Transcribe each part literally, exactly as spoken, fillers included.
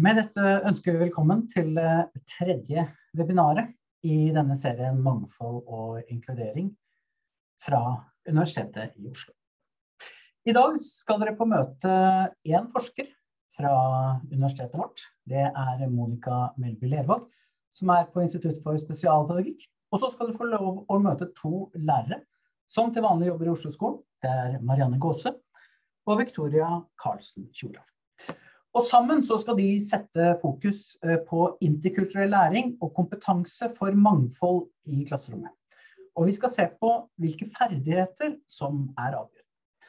Med dette ønsker vi velkommen til tredje webinaret i denne serien Mangfold og inkludering fra Universitetet i Oslo. I dag skal dere få møte en forsker fra universitetet vårt. Det er Monica Melby Lervåg, som er på Institutt for spesialpedagogikk. Og så skal dere få lov å møte to lærere, som til vanlig jobber i Oslo-skolen. Det er Marianne Gåse og Victoria Karlsen-Tjora. Og sammen så skal de sette fokus på interkulturell læring og kompetanse for mangfold i klasserommet. Og vi skal se på hvilke ferdigheter som er avgjørende.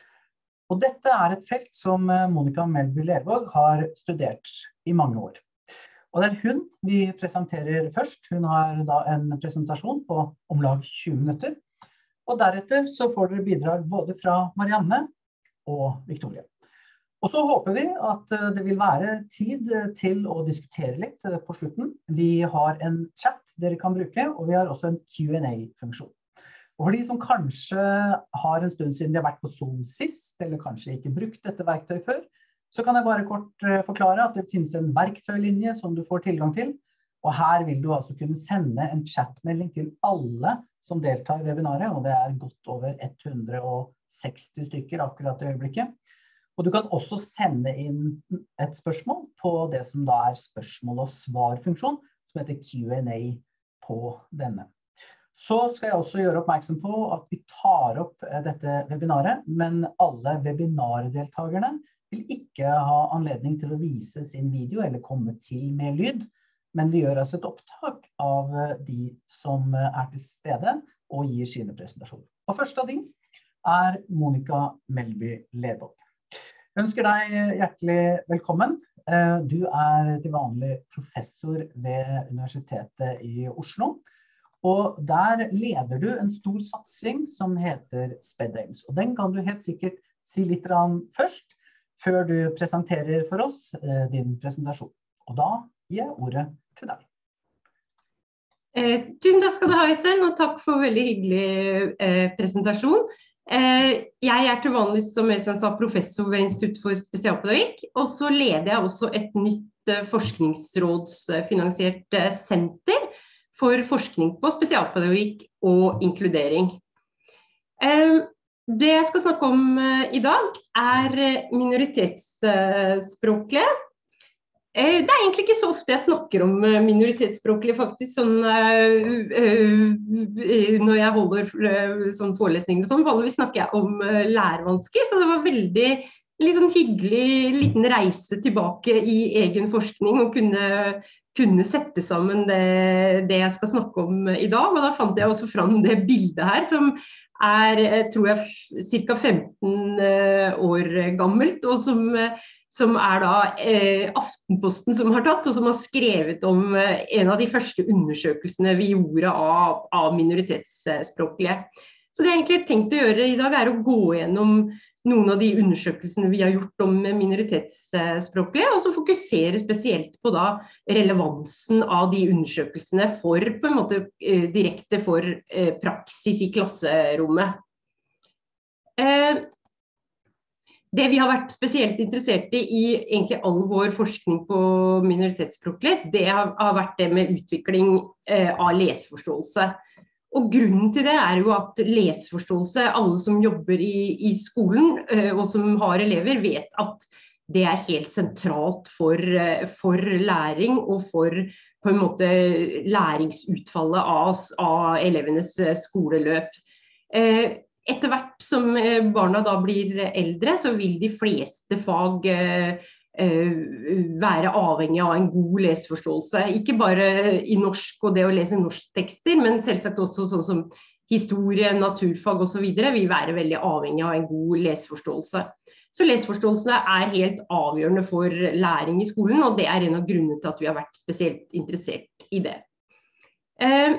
Og dette er et felt som Monica Melby Lervåg har studert i mange år. Og det er hun vi presenterer først. Hun har da en presentasjon på om lag tjue minutter. Og deretter så får dere bidrag både fra Marianne og Victoria. Og så håper vi at det vil være tid til å diskutere litt på slutten. Vi har en chat dere kan bruke, og vi har også en Q and A-funksjon. Og for de som kanskje har en stund siden de har vært på Zoom sist, eller kanskje ikke brukt dette verktøy før, så kan jeg bare kort forklare at det finnes en verktøylinje som du får tilgang til, og her vil du altså kunne sende en chatmelding til alle som deltar i webinaret, og det er godt over ett hundre og seksti stykker akkurat i øyeblikket. Og du kan også sende inn et spørsmål på det som da er spørsmål- og svarfunksjon, som heter Q and A på denne. Så skal jeg også gjøre oppmerksom på at vi tar opp dette webinaret, men alle webinardeltagerne vil ikke ha anledning til å vise sin video eller komme til med lyd, men vi gjør altså et opptak av de som er til stede og gir sine presentasjoner. Og først av de er Monica Melby Lervåg. Jeg ønsker deg hjertelig velkommen. Du er til vanlig professor ved Universitetet i Oslo, og der leder du en stor satsing som heter SPEDELS. Og den kan du helt sikkert si litt først, før du presenterer for oss din presentasjon. Og da gir jeg ordet til deg. Eh, tusen takk skal du ha, Øystein, og takk for veldig hyggelig eh, presentasjon. Eh, jeg er til vanlig, som Øystein sa, professor ved Institutt for spesialpedagogikk, og så leder jeg også et nytt eh, forskningsrådsfinansiert eh, senter for forskning på spesialpedagogikk og inkludering. Eh, det jeg skal snakke om eh, i dag er minoritetsspråklige. Det er egentlig ikke så ofte jeg snakker om minoritetsspråklige faktisk, sånn, øh, øh, når jeg holder øh, sånn forelesninger og sånn. Vanligvis snakker jeg om øh, lærevansker, så det var veldig litt sånn hyggelig liten reise tilbake i egen forskning og kunne, kunne sette sammen det, det jeg skal snakke om i dag. Og da fant jeg også fram det bildet her, som er, tror jeg, cirka femten år gammelt, og som som er da eh, Aftenposten som har tatt, og som har skrevet om eh, en av de første undersøkelsene vi gjorde av, av minoritetsspråklige. Så det jeg egentlig tenkt å gjøre i dag er å gå gjennom noen av de undersøkelsene vi har gjort om minoritetsspråklige, og så fokusere spesielt på da relevansen av de undersøkelsene for, på en måte, eh, direkte for eh, praksis i klasserommet. Eh, Det vi har vært spesielt interessert i i egentlig all vår forskning på minoritetsspråklighet, det har, har vært det med utvikling eh, av leseforståelse. Og grunnen til det er jo at leseforståelse, alle som jobber i, i skolen eh, og som har elever, vet at det er helt sentralt for, eh, for læring og for på en måte læringsutfallet av, av elevenes skoleløp. Eh, Etter hvert som barna da blir eldre, så vil de fleste fag eh, være avhengig av en god leseforståelse. Ikke bare i norsk og det å lese norsktekster, men selvsagt også sånn som historie, naturfag og så videre, vil være veldig avhengig av en god leseforståelse. Så leseforståelsene er helt avgjørende for læring i skolen, og det er en av grunnene til at vi har vært spesielt interessert i det. Eh,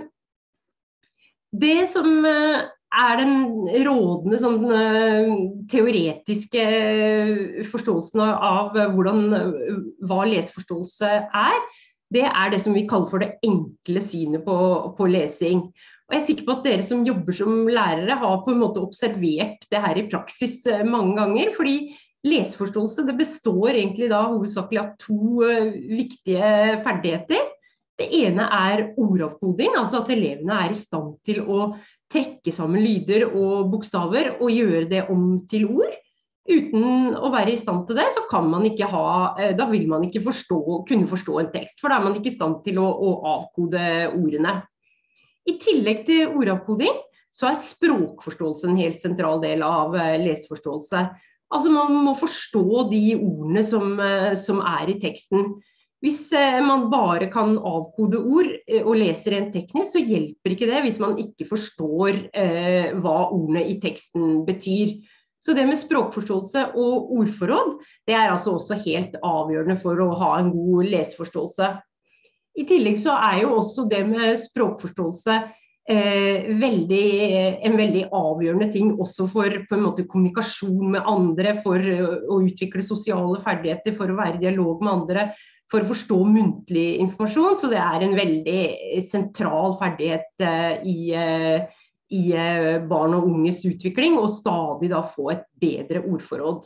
det som er den rådende sånn, teoretiske forståelsen av hvordan, hva leseforståelse er, det er det som vi kaller for det enkle synet på, på lesing. Og jeg er sikker på at dere som jobber som lærere har på en måte observert det her i praksis mange ganger, fordi leseforståelse, det består egentlig da hovedsakelig av to uh, viktige ferdigheter. Det ene er ordavkoding, altså at elevene er i stand til å trekke sammen lyder og bokstaver og gjøre det om til ord. Uten å være i stand til det, så kan man ikke ha, da vil man ikke forstå, kunne forstå en tekst, for da er man ikke i stand til å, å avkode ordene. I tillegg til ordavkoding, så er språkforståelse en helt sentral del av leseforståelse. Altså man må forstå de ordene som, som er i teksten. Hvis man bare kan avkode ord og lese rent teknisk, så hjelper ikke det hvis man ikke forstår eh, hva ordene i teksten betyr. Så det med språkforståelse og ordforråd, det er altså også helt avgjørende for å ha en god leseforståelse. I tillegg så er jo også det med språkforståelse eh, veldig, en veldig avgjørende ting også for på en måte kommunikasjon med andre, for å utvikle sosiale ferdigheter, for å være i dialog med andre, for å forstå muntlig informasjon. Så det er en veldig sentral ferdighet eh, i eh, i barn og unges utvikling, og stadig da få et bedre ordforråd.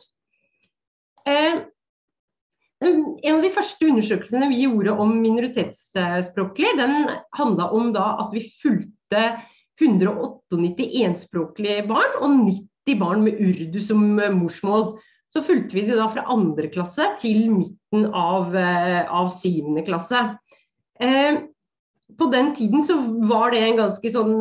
Eh, en av de første undersøkelsene vi gjorde om minoritetsspråklige, den handlet om da at vi fulgte hundre og nittioåtte enspråklige barn og nitti barn med urdu som morsmål. Så fulgte vi det da fra andre klasse til midten av, av syvende klasse. Eh, på den tiden så var det en ganske sånn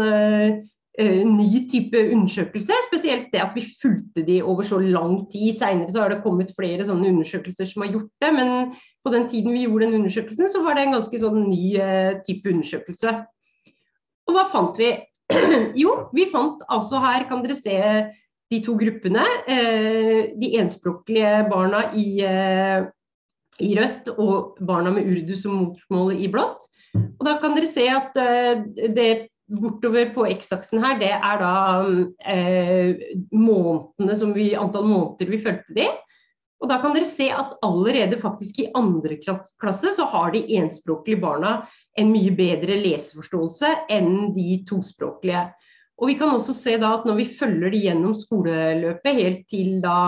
Uh, ny type undersøkelse, spesielt det at vi fulgte de over så lang tid. Senere så har det kommet flere sånne undersøkelser som har gjort det, men på den tiden vi gjorde den undersøkelsen, så var det en ganske sånn ny uh, type undersøkelse. Og hva fant vi? Jo, vi fant altså her, kan dere se de to gruppene, uh, de enspråklige barna i, uh, i rødt og barna med urdu som morsmål i blått. Og da kan dere se at uh, det bortover på x-aksen her, det er da eh, månedene som vi, antall måneder vi følte de. Og da kan dere se at allerede faktisk i andre klasse så har de enspråklige barna en mye bedre leseforståelse enn de tospråklige. Og vi kan også se da at når vi følger de gjennom skoleløpet helt til da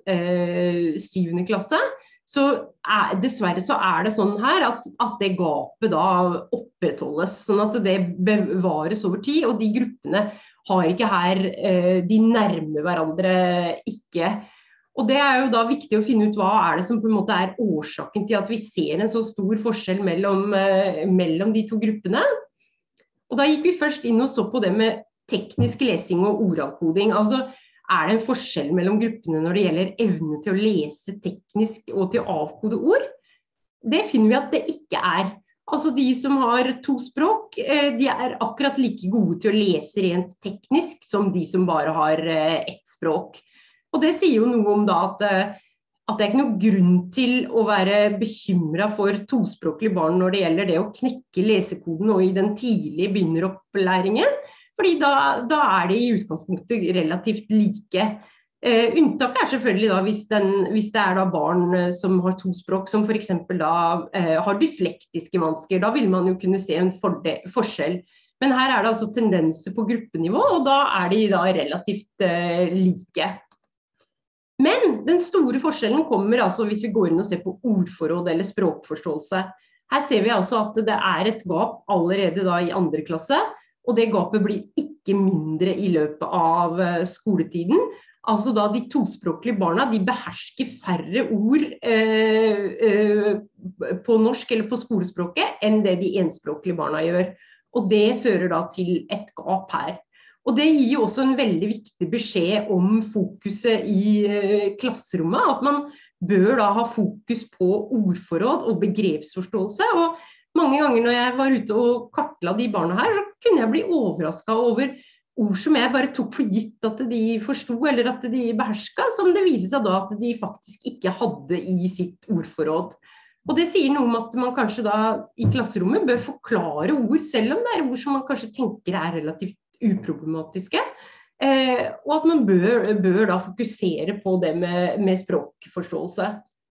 eh, syvende klasse, så er, dessverre så er det sånn her at, at det gapet da opprettholdes, sånn at det bevares over tid, og de gruppene har ikke her, eh, de nærmer hverandre ikke. Og det er jo da viktig å finne ut hva er det som på en måte er årsaken til at vi ser en så stor forskjell mellom, eh, mellom de to gruppene. Og da gikk vi først inn og så på det med teknisk lesing og ordavkoding, altså er det en forskjell mellom gruppene når det gjelder evne til å lese teknisk og til å avkode ord? Det finner vi at det ikke er. Altså de som har to språk, de er akkurat like gode til å lese rent teknisk som de som bare har ett språk. Og det sier jo noe om da at, at det er ikke noe grunn til å være bekymret for tospråklige barn når det gjelder det å knekke lesekoden og i den tidlige begynneropplæringen. Fordi da, da er det i utgangspunktet relativt like. Eh, unntaket er selvfølgelig da hvis, den, hvis det er da barn som har to språk, som for eksempel da eh, har dyslektiske vansker, da vil man jo kunne se en fordel, forskjell. Men her er det altså tendenser på gruppenivå, og da er de da relativt eh, like. Men den store forskjellen kommer altså hvis vi går inn og ser på ordforråd eller språkforståelse. Her ser vi altså at det er et gap allerede da i andre klasse, og det gapet blir ikke mindre i løpet av skoletiden. Altså da de tospråklige barna, de behersker færre ord eh, eh, på norsk eller på skolespråket enn det de enspråklige barna gjør. Og det fører da til et gap her. Og det gir jo også en veldig viktig beskjed om fokuset i eh, klasserommet, at man bør da ha fokus på ordforråd og begrepsforståelse, og mange ganger når jeg var ute og kartla de barna her, så kunne jeg bli overrasket over ord som jeg bare tok for gitt at de forstod, eller at de behersket, som det viser seg da at de faktisk ikke hadde i sitt ordforråd. Og det sier noe om at man kanskje da i klasserommet bør forklare ord, selv om det er ord som man kanskje tenker er relativt uproblematiske, eh, og at man bør, bør da fokusere på det med, med språkforståelse.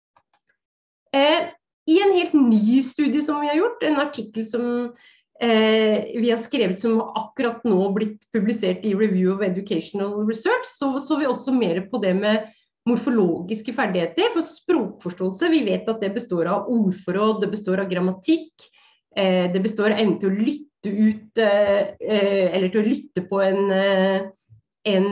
Eh, I en helt ny studie som vi har gjort, en artikkel som eh, vi har skrevet som akkurat nå blitt publisert i Review of Educational Research, så så vi også mer på det med morfologiske ferdigheter, for språkforståelse, vi vet at det består av ordforråd, det består av grammatikk, eh, det består av evne til å lytte ut, eh, eller til å lytte på en, en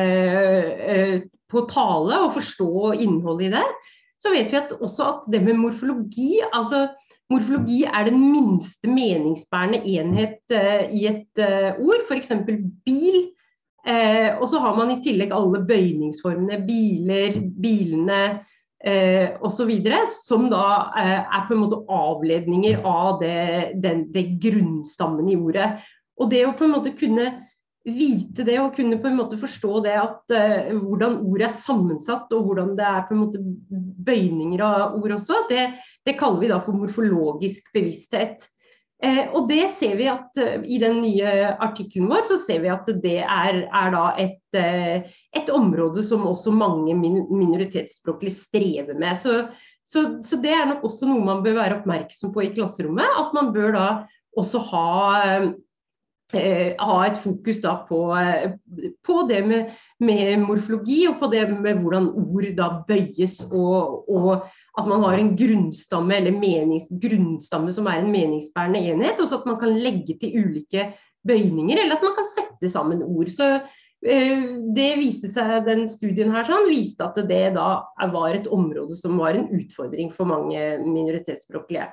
eh, på tale og forstå innholdet i det. Så vet vi at også at det med morfologi, altså morfologi er den minste meningsbærende enhet eh, i et eh, ord, for eksempel bil. Eh, og så har man i tillegg alle bøyningsformene, biler, bilene eh, og så videre, som da eh, er på en måte avledninger av det, den, det grunnstammen i ordet. Og det å på en måte kunne vite det og kunne på en måte forstå det at uh, hvordan ordet er sammensatt og hvordan det er på en måte bøyninger av ord også, det, det kaller vi da for morfologisk bevissthet. Eh, og det ser vi at uh, i den nye artikkelen vår så ser vi at det er, er da et, uh, et område som også mange min minoritetsspråklige strever med. Så, så, så det er nok også noe man bør være oppmerksom på i klasserommet, at man bør da også ha uh, Eh, ha et fokus da på, eh, på det med, med morfologi og på det med hvordan ord da bøyes og, og at man har en grunnstamme eller menings, grunnstamme som er en meningsbærende enhet, og så at man kan legge til ulike bøyninger eller at man kan sette sammen ord. Så eh, det viste seg, den studien her sånn, viste at det da var et område som var en utfordring for mange minoritetsspråklige.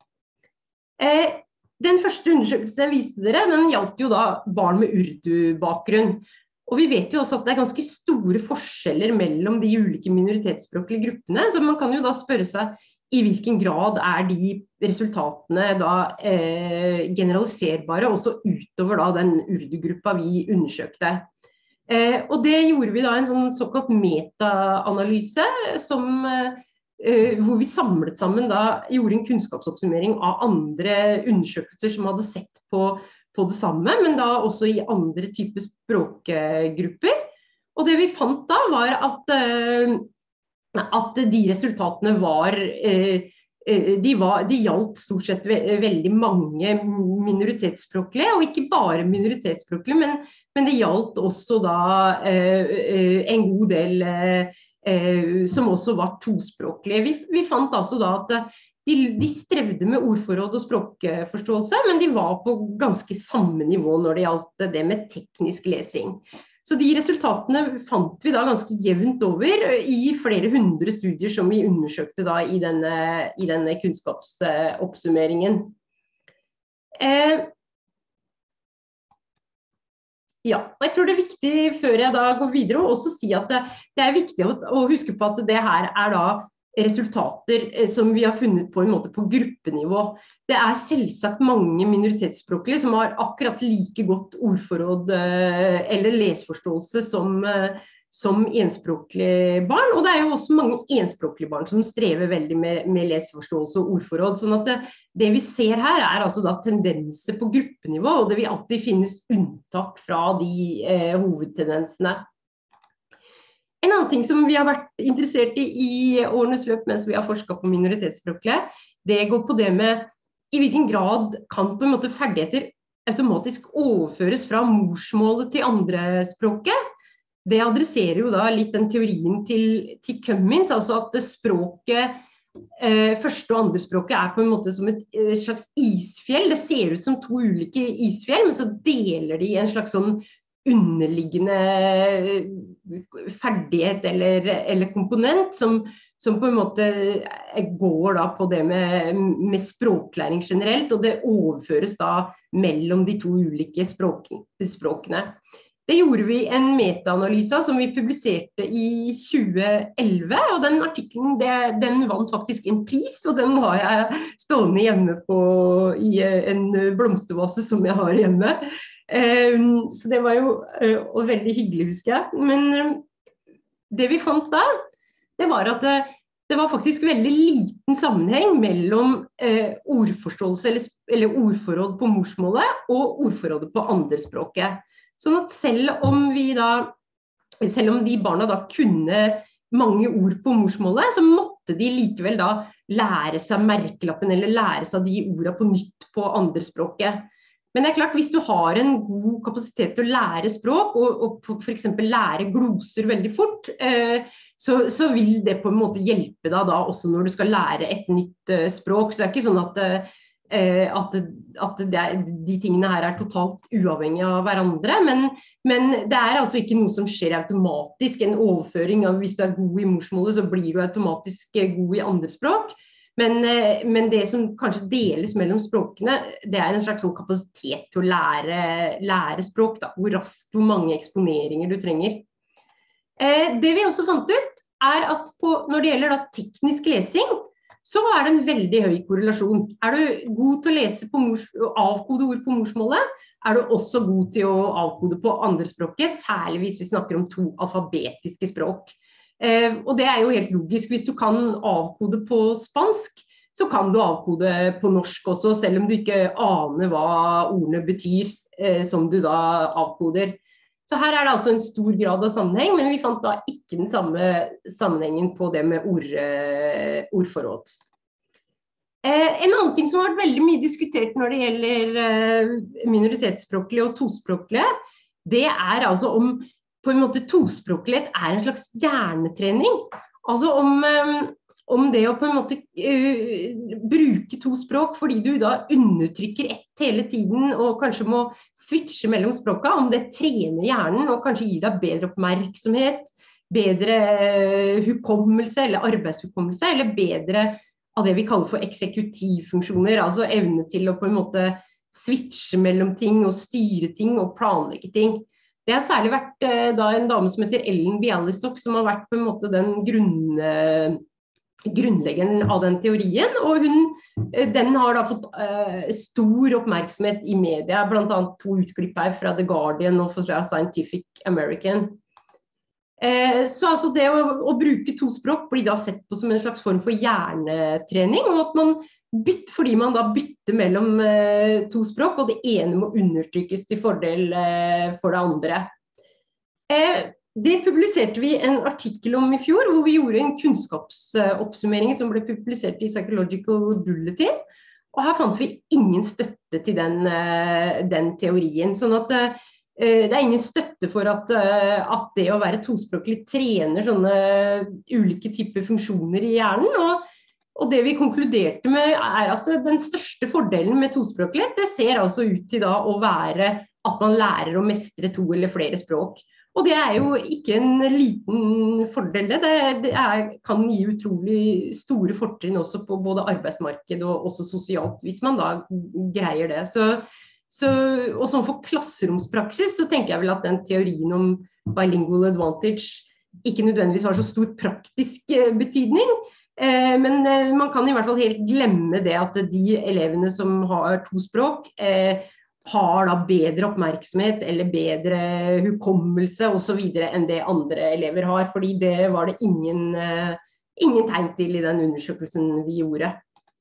Eh, Den første undersøkelsen jeg viste dere, den gjaldt jo da barn med urdu-bakgrunn. Og vi vet jo også at det er ganske store forskjeller mellom de ulike minoritetsspråklige gruppene, så man kan jo da spørre seg i hvilken grad er de resultatene da eh, generaliserbare også utover da den urdu-gruppa vi undersøkte. Eh, og det gjorde vi da en sånn såkalt meta-analyse som eh, Uh, hvor vi samlet sammen da, gjorde en kunnskapsoppsummering av andre undersøkelser som hadde sett på, på det samme, men da også i andre typer språkgrupper. Og det vi fant da var at, uh, at de resultatene var, uh, de var, de gjaldt stort sett ve veldig mange minoritetsspråklige, og ikke bare minoritetsspråklige, men, men det gjaldt også da uh, en god del uh, Eh, som også var tospråklige. Vi, vi fant altså da at de, de strevde med ordforråd og språkforståelse, men de var på ganske samme nivå når det gjaldt det med teknisk lesing. Så de resultatene fant vi da ganske jevnt over i flere hundre studier som vi undersøkte da i denne, i denne kunnskapsoppsummeringen. Eh, Ja, og jeg tror det er viktig før jeg da går videre å også si at det, det er viktig å, å huske på at det her er da resultater som vi har funnet på en måte på gruppenivå. Det er selvsagt mange minoritetsspråklige som har akkurat like godt ordforråd eller lesforståelse som, som enspråklige barn, og det er jo også mange enspråklige barn som strever veldig med, med lesforståelse og ordforråd, sånn at det, det vi ser her er altså da tendenser på gruppenivå, og det vil alltid finnes unntak fra de eh, hovedtendensene. En annen ting som vi har vært interessert i i årenes løp mens vi har forsket på minoritetsspråklige, det går på det med i hvilken grad kan på en måte ferdigheter automatisk overføres fra morsmålet til andre språket. Det adresserer jo da litt den teorien til, til Cummins, altså at det språket, eh, første og andre språket er på en måte som et, et slags isfjell. Det ser ut som to ulike isfjell, men så deler de en slags sånn underliggende ferdighet eller, eller komponent som, som på en måte går da på det med, med språklæring generelt, og det overføres da mellom de to ulike språk, språkene. Det gjorde vi en metaanalyse som vi publiserte i tjue elleve, og den artikkelen det, den vant faktisk en pris, og den har jeg stående hjemme på, i en blomstervase som jeg har hjemme. Um, så det var jo uh, veldig hyggelig, husker jeg. Men um, det vi fant da, det var at det, det var faktisk veldig liten sammenheng mellom uh, ordforståelse eller, eller ordforråd på morsmålet og ordforrådet på andrespråket. Sånn at selv om vi da, selv om de barna da kunne mange ord på morsmålet, så måtte de likevel da lære seg merkelappen eller lære seg de ordene på nytt på andrespråket. Men det er klart, hvis du har en god kapasitet til å lære språk, og, og for eksempel lære gloser veldig fort, eh, så, så vil det på en måte hjelpe deg da også når du skal lære et nytt uh, språk. Så det er ikke sånn at, uh, at, at det er, de tingene her er totalt uavhengige av hverandre, men, men det er altså ikke noe som skjer automatisk, en overføring av hvis du er god i morsmålet, så blir du automatisk god i andre språk. Men, men det som kanskje deles mellom språkene, det er en slags sånn kapasitet til å lære, lære språk, da. Hvor raskt, hvor mange eksponeringer du trenger. Eh, det vi også fant ut, er at på, når det gjelder da, teknisk lesing, så er det en veldig høy korrelasjon. Er du god til å lese på mors, avkode ord på morsmålet, er du også god til å avkode på andre språket, særlig hvis vi snakker om to alfabetiske språk. Uh, og det er jo helt logisk. Hvis du kan avkode på spansk, så kan du avkode på norsk også, selv om du ikke aner hva ordene betyr, uh, som du da avkoder. Så her er det altså en stor grad av sammenheng, men vi fant da ikke den samme sammenhengen på det med ord, uh, ordforråd. Uh, en annen ting som har vært veldig mye diskutert når det gjelder uh, minoritetsspråklige og tospråklige, det er altså om på en måte tospråklighet er en slags hjernetrening. Altså om, om det å på en måte uh, bruke to språk, fordi du da undertrykker ett hele tiden, og kanskje må switche mellom språka, om det trener hjernen, og kanskje gir deg bedre oppmerksomhet, bedre hukommelse, eller arbeidshukommelse, eller bedre av det vi kaller for eksekutivfunksjoner, altså evne til å på en måte switche mellom ting, og styre ting, og planlegge ting. Det har særlig vært eh, da en dame som heter Ellen Bialystok, som har vært på en måte den grunn, eh, grunnleggeren av den teorien, og hun, eh, den har da fått eh, stor oppmerksomhet i media, blant annet to utklipp her fra The Guardian og fra Scientific American. Eh, så altså det å, å bruke to språk blir da sett på som en slags form for hjernetrening, og at man bytter, fordi man da bytter mellom eh, to språk, og det ene må undertrykkes til fordel eh, for det andre. Eh, det publiserte vi en artikkel om i fjor, hvor vi gjorde en kunnskapsoppsummering som ble publisert i Psychological Bulletin, og her fant vi ingen støtte til den, eh, den teorien, sånn at eh, det er ingen støtte for at, at det å være tospråklig trener sånne ulike typer funksjoner i hjernen, og, og det vi konkluderte med er at den største fordelen med tospråklighet, det ser altså ut til da å være at man lærer å mestre to eller flere språk. Og det er jo ikke en liten fordel, det, det er, kan gi utrolig store fortrinn også på både arbeidsmarked og også sosialt, hvis man da greier det. Så Så, og sånn for klasseromspraksis så tenker jeg vel at den teorien om bilingual advantage ikke nødvendigvis har så stor praktisk betydning, eh, men eh, man kan i hvert fall helt glemme det at de elevene som har to språk eh, har da bedre oppmerksomhet eller bedre hukommelse og så videre enn det andre elever har, fordi det var det ingen, eh, ingen tegn til i den undersøkelsen vi gjorde.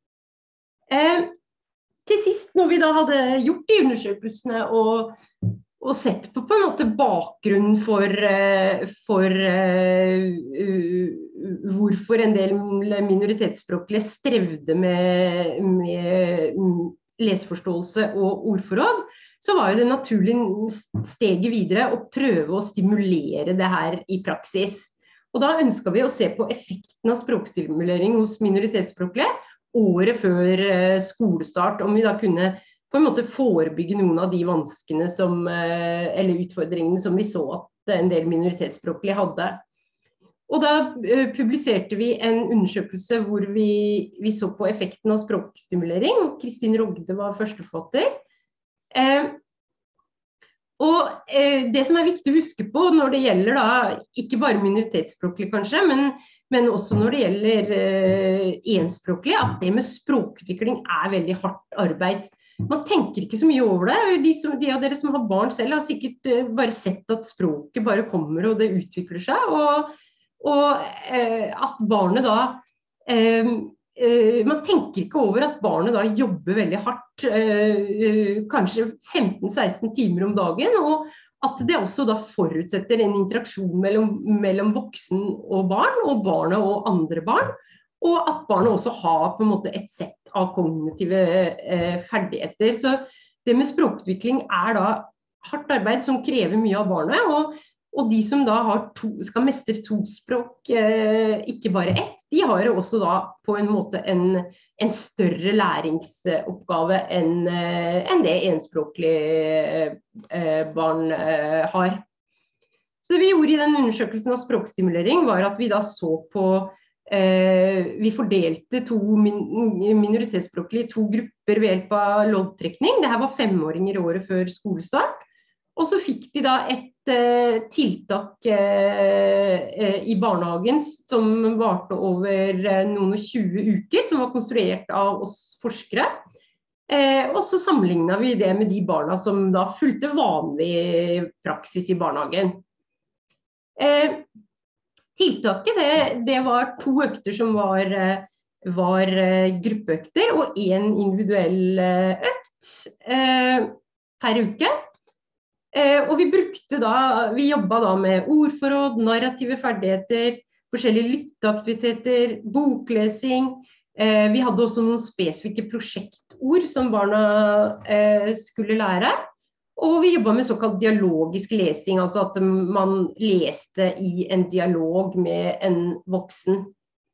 Eh, Til sist, når vi da hadde gjort de undersøkelsene og, og sett på på en måte bakgrunnen for, for uh, uh, hvorfor en del minoritetsspråklige strevde med, med leseforståelse og ordforråd, så var jo det naturlig steget videre å prøve å stimulere det her i praksis. Og da ønsket vi å se på effekten av språkstimulering hos minoritetsspråklige, året før skolestart, om vi da kunne på en måte forebygge noen av de vanskene som, eller utfordringene som vi så at en del minoritetsspråklige hadde. Og da publiserte vi en undersøkelse hvor vi, vi så på effekten av språkstimulering, og Kristin Rogde var førsteforfatter. Eh, og eh, det som er viktig å huske på når det gjelder da, ikke bare minoritetsspråklige kanskje, men, men også når det gjelder eh, enspråklige, at det med språkutvikling er veldig hardt arbeid. Man tenker ikke så mye over det. De, som, de av dere som har barn selv har sikkert eh, bare sett at språket bare kommer og det utvikler seg, og, og eh, at barnet da eh, man tenker ikke over at barnet da jobber veldig hardt, kanskje femten til seksten timer om dagen, og at det også da forutsetter en interaksjon mellom, mellom voksen og barn, og barnet og andre barn, og at barnet også har på en måte et sett av kognitive eh, ferdigheter. Så det med språkutvikling er da hardt arbeid som krever mye av barnet, og Og de som da har to, skal mestre to språk, eh, ikke bare ett, de har jo også da på en måte en, en større læringsoppgave enn, eh, enn det enspråklige eh, barn eh, har. Så det vi gjorde i den undersøkelsen av språkstimulering var at vi da så på, eh, vi fordelte to min, minoritetsspråklige i to grupper ved hjelp av loddtrekning. Det her var femåringer i året før skolestart. Og så fikk de da et eh, tiltak eh, i barnehagen som varte over eh, noen og tjue uker, som var konstruert av oss forskere. Eh, og så sammenlignet vi det med de barna som da fulgte vanlig praksis i barnehagen. Eh, tiltaket det, det var to økter som var, var gruppeøkter og en individuell økt eh, per uke. Eh, og vi brukte da, vi jobbet da med ordforråd, narrative ferdigheter, forskjellige lytteaktiviteter, boklesing. Eh, vi hadde også noen spesifikke prosjektord som barna eh, skulle lære. Og vi jobbet med såkalt dialogisk lesing, altså at man leste i en dialog med en voksen.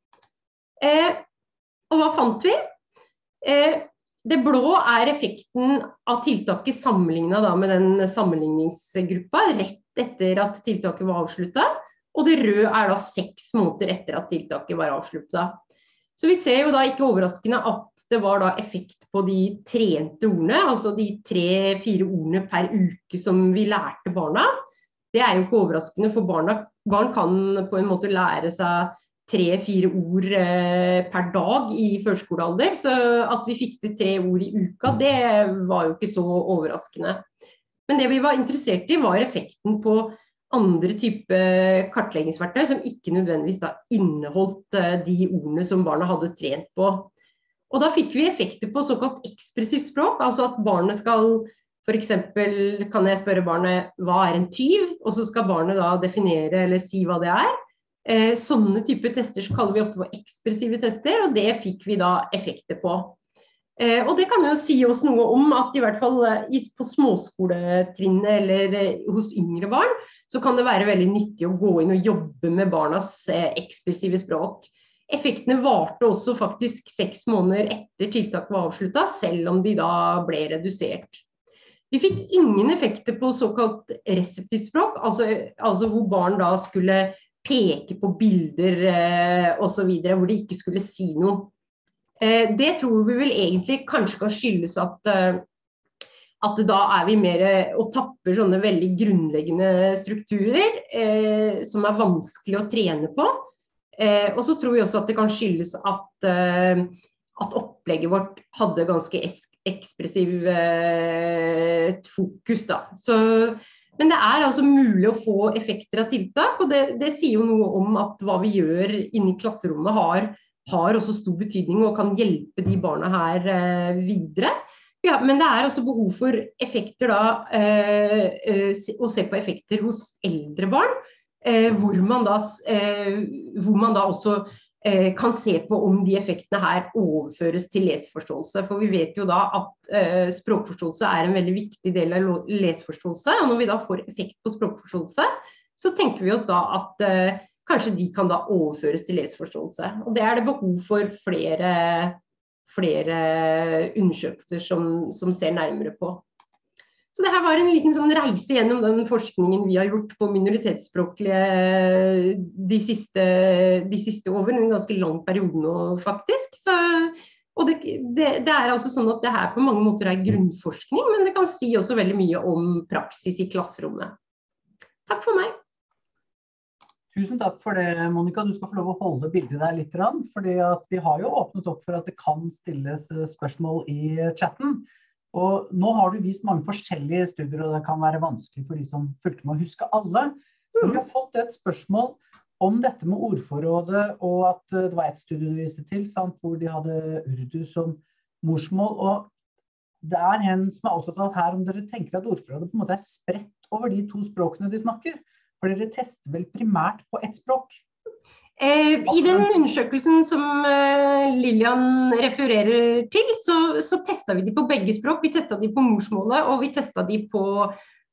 Eh, og hva fant vi? Eh, Det blå er effekten av tiltaket sammenlignet da med den sammenligningsgruppa rett etter at tiltaket var avsluttet, og det røde er da seks måneder etter at tiltaket var avsluttet. Så vi ser jo da ikke overraskende at det var da effekt på de trente ordene, altså de tre-fire ordene per uke som vi lærte barna. Det er jo ikke overraskende, for barna, barn kan på en måte lære seg tre-fire ord eh, per dag i førskolealder, så at vi fikk det tre ord i uka, det var jo ikke så overraskende. Men det vi var interessert i var effekten på andre type kartleggingsverktøy som ikke nødvendigvis da inneholdt eh, de ordene som barna hadde trent på. Og da fikk vi effekter på såkalt ekspressivt språk, altså at barnet skal, for eksempel kan jeg spørre barnet hva er en tyv, og så skal barnet da definere eller si hva det er. Eh, sånne typer tester så kaller vi ofte for ekspressive tester, og det fikk vi da effekter på. Eh, og det kan jo si oss noe om at i hvert fall eh, på småskoletrinnet eller eh, hos yngre barn, så kan det være veldig nyttig å gå inn og jobbe med barnas eh, ekspressive språk. Effektene varte også faktisk seks måneder etter tiltaket var avsluttet, selv om de da ble redusert. Vi fikk ingen effekter på såkalt reseptivt språk, altså, altså hvor barn da skulle peke på bilder eh, og så videre, hvor de ikke skulle si noe. Eh, det tror vi vel egentlig kanskje kan skyldes at, eh, at da er vi mer og tapper sånne veldig grunnleggende strukturer eh, som er vanskelig å trene på. Eh, og så tror vi også at det kan skyldes at, eh, at opplegget vårt hadde ganske ekspressiv eh, fokus da. Så Men det er altså mulig å få effekter av tiltak, og det, det sier jo noe om at hva vi gjør inne i klasserommet har, har også stor betydning og kan hjelpe de barna her eh, videre. Ja, men det er også behov for effekter da, eh, eh, å se på effekter hos eldre barn, eh, hvor, man da, eh, hvor man da også eh, kan se på om de effektene her overføres til leseforståelse. For vi vet jo da at eh, språkforståelse er en veldig viktig del av leseforståelse, og når vi da får effekt på språkforståelse, så tenker vi oss da at eh, kanskje de kan da overføres til leseforståelse. Og det er det behov for flere, flere undersøkelser som, som ser nærmere på. Så det her var en liten sånn reise gjennom den forskningen vi har gjort på minoritetsspråklige de siste, de siste over en ganske lang periode nå faktisk. Så, og det, det, det er altså sånn at det her på mange måter er grunnforskning, men det kan si også veldig mye om praksis i klasserommet. Takk for meg. Tusen takk for det, Monica. Du skal få lov å holde bildet der litt, fordi at vi har jo åpnet opp for at det kan stilles spørsmål i chatten. Og nå har du vist mange forskjellige studier, og det kan være vanskelig for de som fulgte med å huske alle. Men vi har fått et spørsmål om dette med ordforrådet, og at det var et studie du viste til, sant, hvor de hadde urdu som morsmål. Og det er en som er opptatt av her, om dere tenker at ordforrådet på en måte er spredt over de to språkene de snakker. For dere tester vel primært på ett språk? Eh, I den undersøkelsen som eh, Lilian refererer til, så, så testet vi de på begge språk. Vi testet de på morsmålet, og vi testet de på,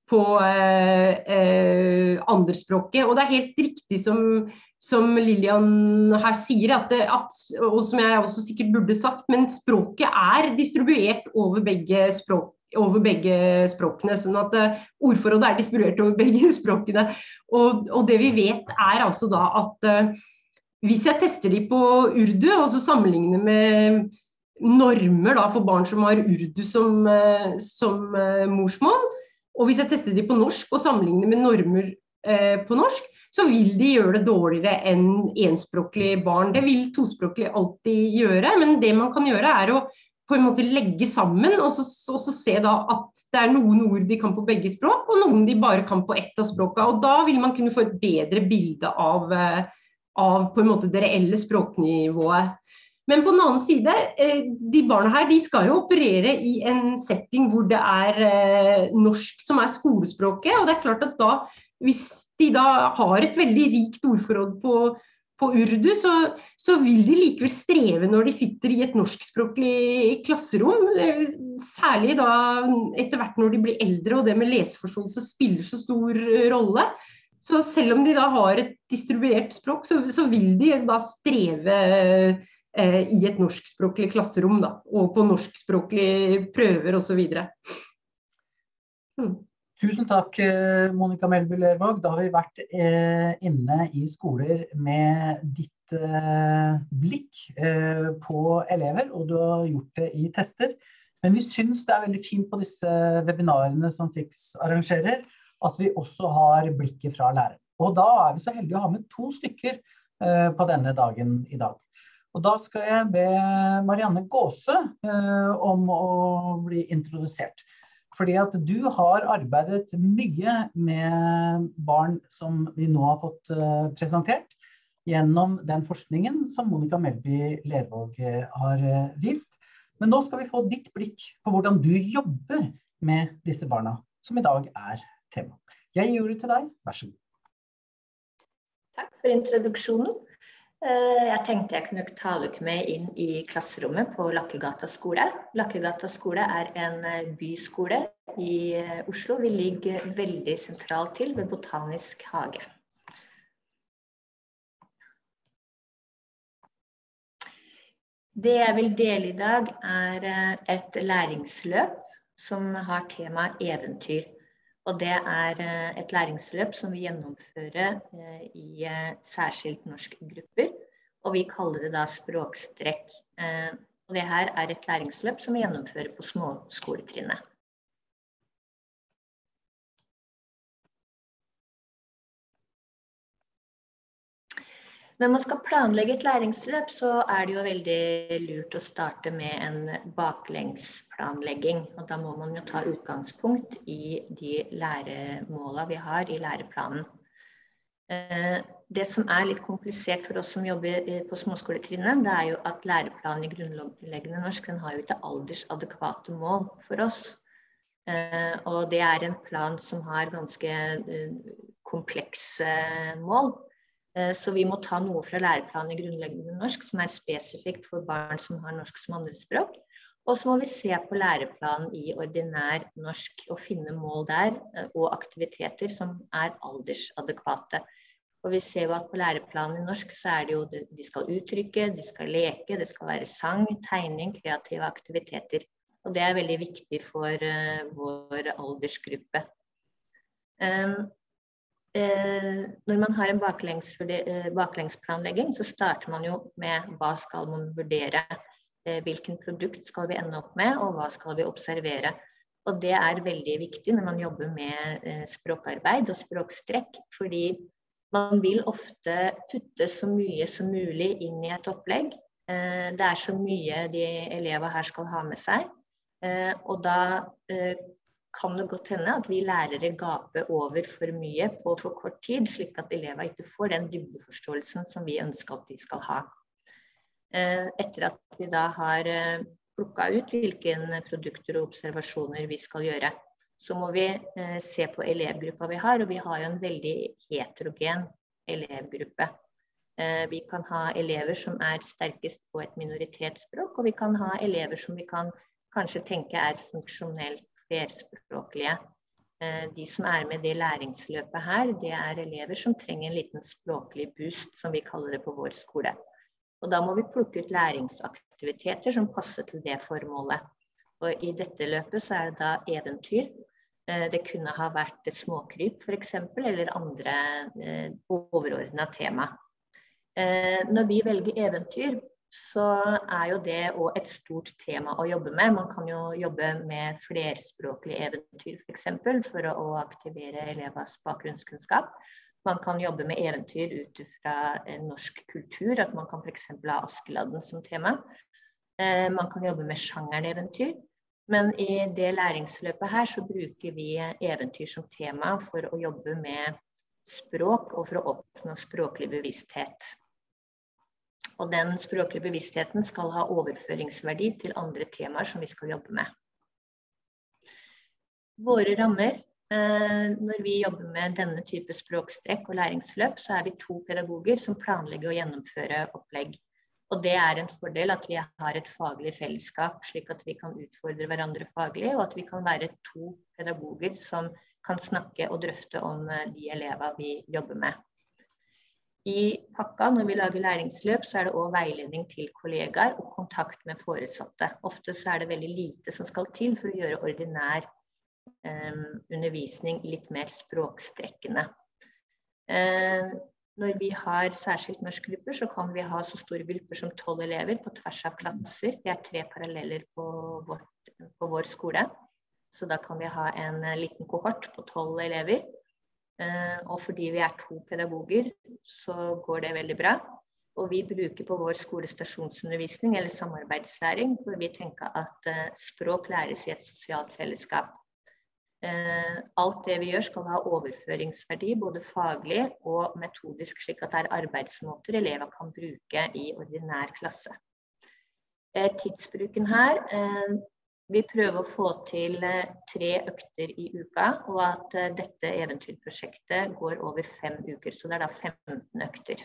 på eh, eh, andrespråket. Og det er helt riktig som, som Lillian her sier, at det, at, og som jeg også sikkert burde sagt, men språket er distribuert over begge språk, over begge språkene, sånn at uh, ordforrådet er distribuert over begge språkene. Og, og det vi vet er altså da at uh, hvis jeg tester de på urdu, og så sammenligner med normer da, for barn som har urdu som, uh, som uh, morsmål, og hvis jeg tester de på norsk og sammenligner med normer uh, på norsk, så vil de gjøre det dårligere enn enspråklige barn. Det vil tospråklige alltid gjøre, men det man kan gjøre er å på en måte legge sammen, og så, og så se da at det er noen ord de kan på begge språk, og noen de bare kan på ett av språkene, og da vil man kunne få et bedre bilde av, av på en måte det reelle språknivået. Men på den annen side, de barna her, de skal jo operere i en setting hvor det er norsk som er skolespråket, og det er klart at da, hvis de da har et veldig rikt ordforråd på, på urdu, så, så vil de likevel streve når de sitter i et norskspråklig klasserom, særlig da etter hvert når de blir eldre, og det med leseforståelse spiller så stor rolle. Så selv om de da har et distribuert språk, så, så vil de da streve i et norskspråklig klasserom da, og på norskspråklige prøver og så videre. Mm. Tusen takk, Monica Melby Lervåg. Da har vi vært eh, inne i skoler med ditt eh, blikk eh, på elever, og du har gjort det i tester. Men vi synes det er veldig fint på disse webinarene som Fix arrangerer, at vi også har blikket fra læreren. Og da er vi så heldige å ha med to stykker eh, på denne dagen i dag. Og da skal jeg be Marianne Gåse eh, om å bli introdusert. Fordi at du har arbeidet mye med barn som vi nå har fått uh, presentert gjennom den forskningen som Monica Melby Lervåg uh, har uh, vist. Men nå skal vi få ditt blikk på hvordan du jobber med disse barna, som i dag er tema. Jeg gir ordet til deg, vær så god. Takk for introduksjonen. Jeg tenkte jeg kunne ta dere med inn i klasserommet på Lakkegata skole. Lakkegata skole er en byskole i Oslo. Vi ligger veldig sentralt til ved Botanisk hage. Det jeg vil dele i dag er et læringsløp som har tema eventyr. Og det er et læringsløp som vi gjennomfører i særskilt norske grupper, og vi kaller det da språkstrekk. Og det her er et læringsløp som vi gjennomfører på småskoletrinnet. Når man skal planlegge et læringsløp, så er det jo veldig lurt å starte med en baklengsplanlegging. Og da må man jo ta utgangspunkt i de læremålene vi har i læreplanen. Det som er litt komplisert for oss som jobber på småskoletrinnet, det er jo at læreplanen i grunnleggende norsk, den har jo ikke aldersadekvate mål for oss. Og det er en plan som har ganske komplekse mål. Så vi må ta noe fra læreplanen i grunnleggende norsk som er spesifikt for barn som har norsk som andrespråk. Og så må vi se på læreplanen i ordinær norsk og finne mål der og aktiviteter som er aldersadekvate. Og vi ser jo at på læreplanen i norsk så er det jo de skal uttrykke, de skal leke, det skal være sang, tegning, kreative aktiviteter. Og det er veldig viktig for uh, vår aldersgruppe. Um, Når man har en baklengs, baklengsplanlegging, så starter man jo med hva skal man vurdere, hvilken produkt skal vi ende opp med, og hva skal vi observere. Og det er veldig viktig når man jobber med språkarbeid og språkstrekk, fordi man vil ofte putte så mye som mulig inn i et opplegg. Det er så mye de elever her skal ha med seg, og da kan det godt hende at vi lærere gaper over for mye på for kort tid, slik at elever ikke får den dybdeforståelsen som vi ønsker at de skal ha. Etter at vi da har plukket ut hvilke produkter og observasjoner vi skal gjøre, så må vi se på elevgruppa vi har, og vi har jo en veldig heterogen elevgruppe. Vi kan ha elever som er sterkest på et minoritetsspråk, og vi kan ha elever som vi kan kanskje tenke er funksjonelt flerspråklige. De som er med i det læringsløpet her, det er elever som trenger en liten språklig boost, som vi kaller det på vår skole. Og da må vi plukke ut læringsaktiviteter som passer til det formålet. Og i dette løpet så er det da eventyr. Det kunne ha vært småkryp for eksempel, eller andre overordnede tema. Når vi velger eventyr, så er jo det også et stort tema å jobbe med. Man kan jo jobbe med flerspråklige eventyr for eksempel, for å aktivere elevers bakgrunnskunnskap. Man kan jobbe med eventyr ut fra norsk kultur, at man kan for eksempel ha Askeladden som tema. Man kan jobbe med sjangeren eventyr. Men i det læringsløpet her så bruker vi eventyr som tema for å jobbe med språk og for å oppnå språklig bevissthet. Og den språklige bevisstheten skal ha overføringsverdi til andre temaer som vi skal jobbe med. Våre rammer, når vi jobber med denne type språkstrekk og læringsløp, så er vi to pedagoger som planlegger å gjennomføre opplegg. Og det er en fordel at vi har et faglig fellesskap, slik at vi kan utfordre hverandre faglig, og at vi kan være to pedagoger som kan snakke og drøfte om de elever vi jobber med. I pakka, når vi lager læringsløp, så er det også veiledning til kollegaer og kontakt med foresatte. Ofte så er det veldig lite som skal til for å gjøre ordinær eh, undervisning litt mer språkstrekkende. Eh, når vi har særskilt norskgrupper, så kan vi ha så store grupper som tolv elever på tvers av klasser. Vi er tre paralleller på, vårt, på vår skole, så da kan vi ha en liten kohort på tolv elever. Uh, og fordi vi er to pedagoger, så går det veldig bra. Og vi bruker på vår skole stasjonsundervisning eller samarbeidslæring, for vi tenker at uh, språk læres i et sosialt fellesskap. Uh, alt det vi gjør skal ha overføringsverdi, både faglig og metodisk, slik at det er arbeidsmåter elever kan bruke i ordinær klasse. Uh, tidsbruken her... Uh, Vi prøver å få til tre økter i uka, og at dette eventyrprosjektet går over fem uker, så det er da femten økter.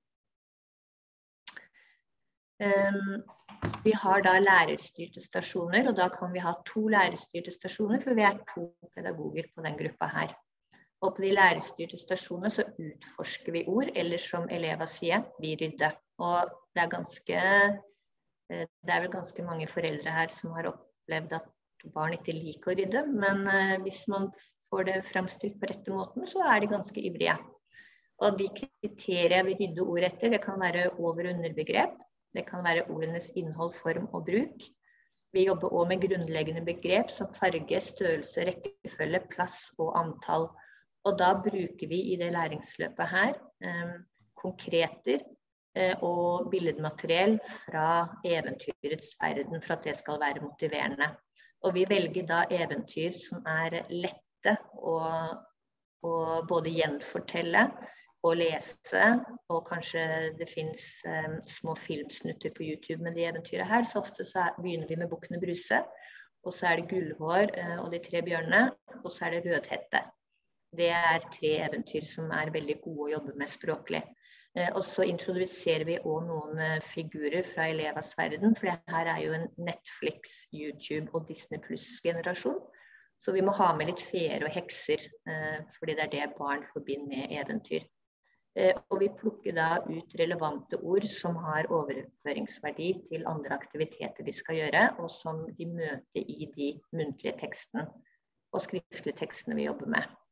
Um, vi har da lærerstyrte stasjoner, og da kan vi ha to lærerstyrte stasjoner, for vi er to pedagoger på den gruppa her. Og på de lærerstyrte stasjonene så utforsker vi ord, eller som elever sier, vi rydder. Og det er ganske, det er vel ganske mange foreldre her som har opplevd at barn ikke liker å rydde, men eh, hvis man får det fremstilt på rette måten, så er de ganske ivrige. Og de kriterier vi rydder ord etter, det kan være over- og underbegrep, det kan være ordenes innhold, form og bruk. Vi jobber også med grunnleggende begrep som farge, størrelse, rekkefølge, plass og antall. Og da bruker vi i det læringsløpet her eh, konkreter, og billedmateriell fra eventyrets verden for at det skal være motiverende. Og vi velger da eventyr som er lette å, å både gjenfortelle og lese, og kanskje det finnes um, små filmsnutter på YouTube med de eventyret her, så ofte så er, begynner vi med Bukkene Bruse, og så er det Gullhår uh, og de tre bjørnene, og så er det Rødhette. Det er tre eventyr som er veldig gode å jobbe med språklig. Og så introduserer vi også noen figurer fra elevers verden, for det her er jo en Netflix, YouTube og Disney Plus generasjon. Så vi må ha med litt feer og hekser, fordi det er det barn forbinder med eventyr. Og vi plukker da ut relevante ord som har overføringsverdi til andre aktiviteter de skal gjøre, og som de møter i de muntlige tekstene og skriftlige tekstene vi jobber med.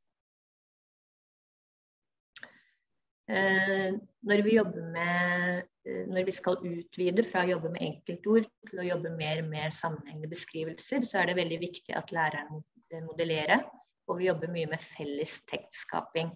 Når vi jobber med, når vi skal utvide fra å jobbe med enkeltord til å jobbe mer med sammenhengende beskrivelser, så er det veldig viktig at læreren modellerer, og vi jobber mye med felles tekstskaping.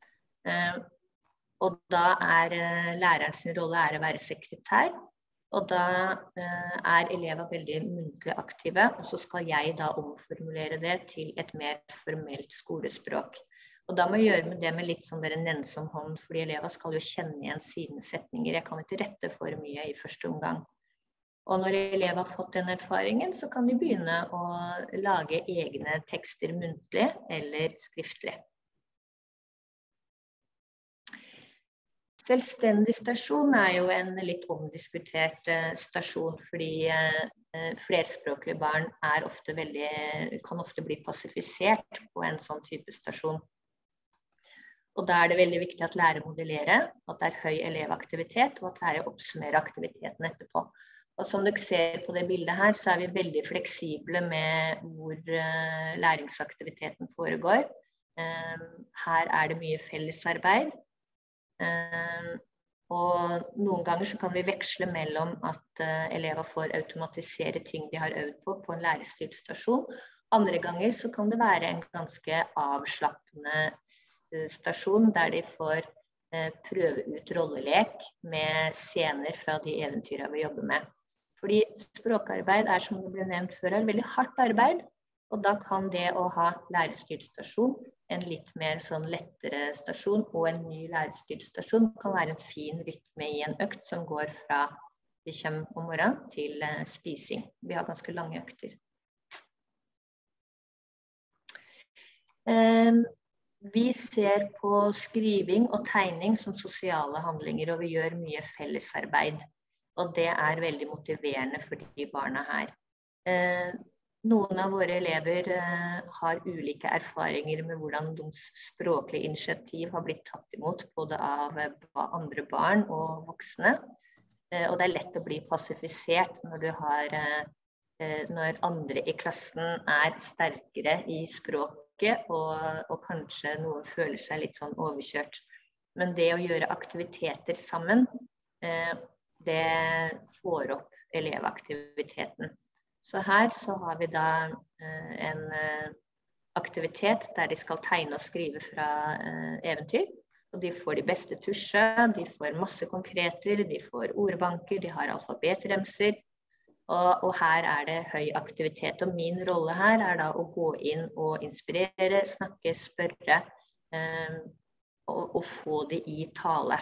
Og da er lærerens rolle er å være sekretær, og da er elever veldig muntlig aktive, og så skal jeg da omformulere det til et mer formelt skolespråk. Og da må jeg gjøre det med litt sånn der nennsom hånd, fordi elever skal jo kjenne igjen sine setninger. Jeg kan ikke rette for mye i første omgang. Og når elever har fått den erfaringen, så kan de begynne å lage egne tekster muntlig eller skriftlig. Selvstendig stasjon er jo en litt omdiskutert eh, stasjon, fordi eh, flerspråklige barn er ofte veldig, kan ofte bli passifisert på en sånn type stasjon. Og da er det veldig viktig at lærer modellerer, at det er høy elevaktivitet, og at lærer oppsummerer aktiviteten etterpå. Og som dere ser på det bildet her, så er vi veldig fleksible med hvor uh, læringsaktiviteten foregår. Um, her er det mye fellesarbeid. Um, og noen ganger så kan vi veksle mellom at uh, elever får automatisere ting de har øvd på på en lærerstyrt stasjon. Andre ganger så kan det være en ganske avslappende stasjon der de får uh, prøve ut rollelek med scener fra de eventyrene vi jobber med. Fordi språkarbeid er, som det ble nevnt før, er veldig hardt arbeid, og da kan det å ha lærerstyrt stasjon, en litt mer sånn lettere stasjon og en ny lærerstyrt stasjon kan være en fin rytme i en økt som går fra de kommer om morgenen til uh, spising. Vi har ganske lange økter. Um, vi ser på skriving og tegning som sosiale handlinger, og vi gjør mye fellesarbeid. Og det er veldig motiverende for de barna her. Eh, noen av våre elever eh, har ulike erfaringer med hvordan deres språklige initiativ har blitt tatt imot, både av eh, andre barn og voksne. Eh, og det er lett å bli passifisert når, du har, eh, når andre i klassen er sterkere i språket, og, og kanskje noen føler seg litt sånn overkjørt. Men det å gjøre aktiviteter sammen, eh, det får opp elevaktiviteten. Så her så har vi da eh, en eh, aktivitet der de skal tegne og skrive fra eh, eventyr. Og de får de beste tusjer, de får masse konkreter, de får ordbanker, de har alfabetremser. Og, og her er det høy aktivitet. Og min rolle her er da å gå inn og inspirere, snakke, spørre eh, og, og få de i tale.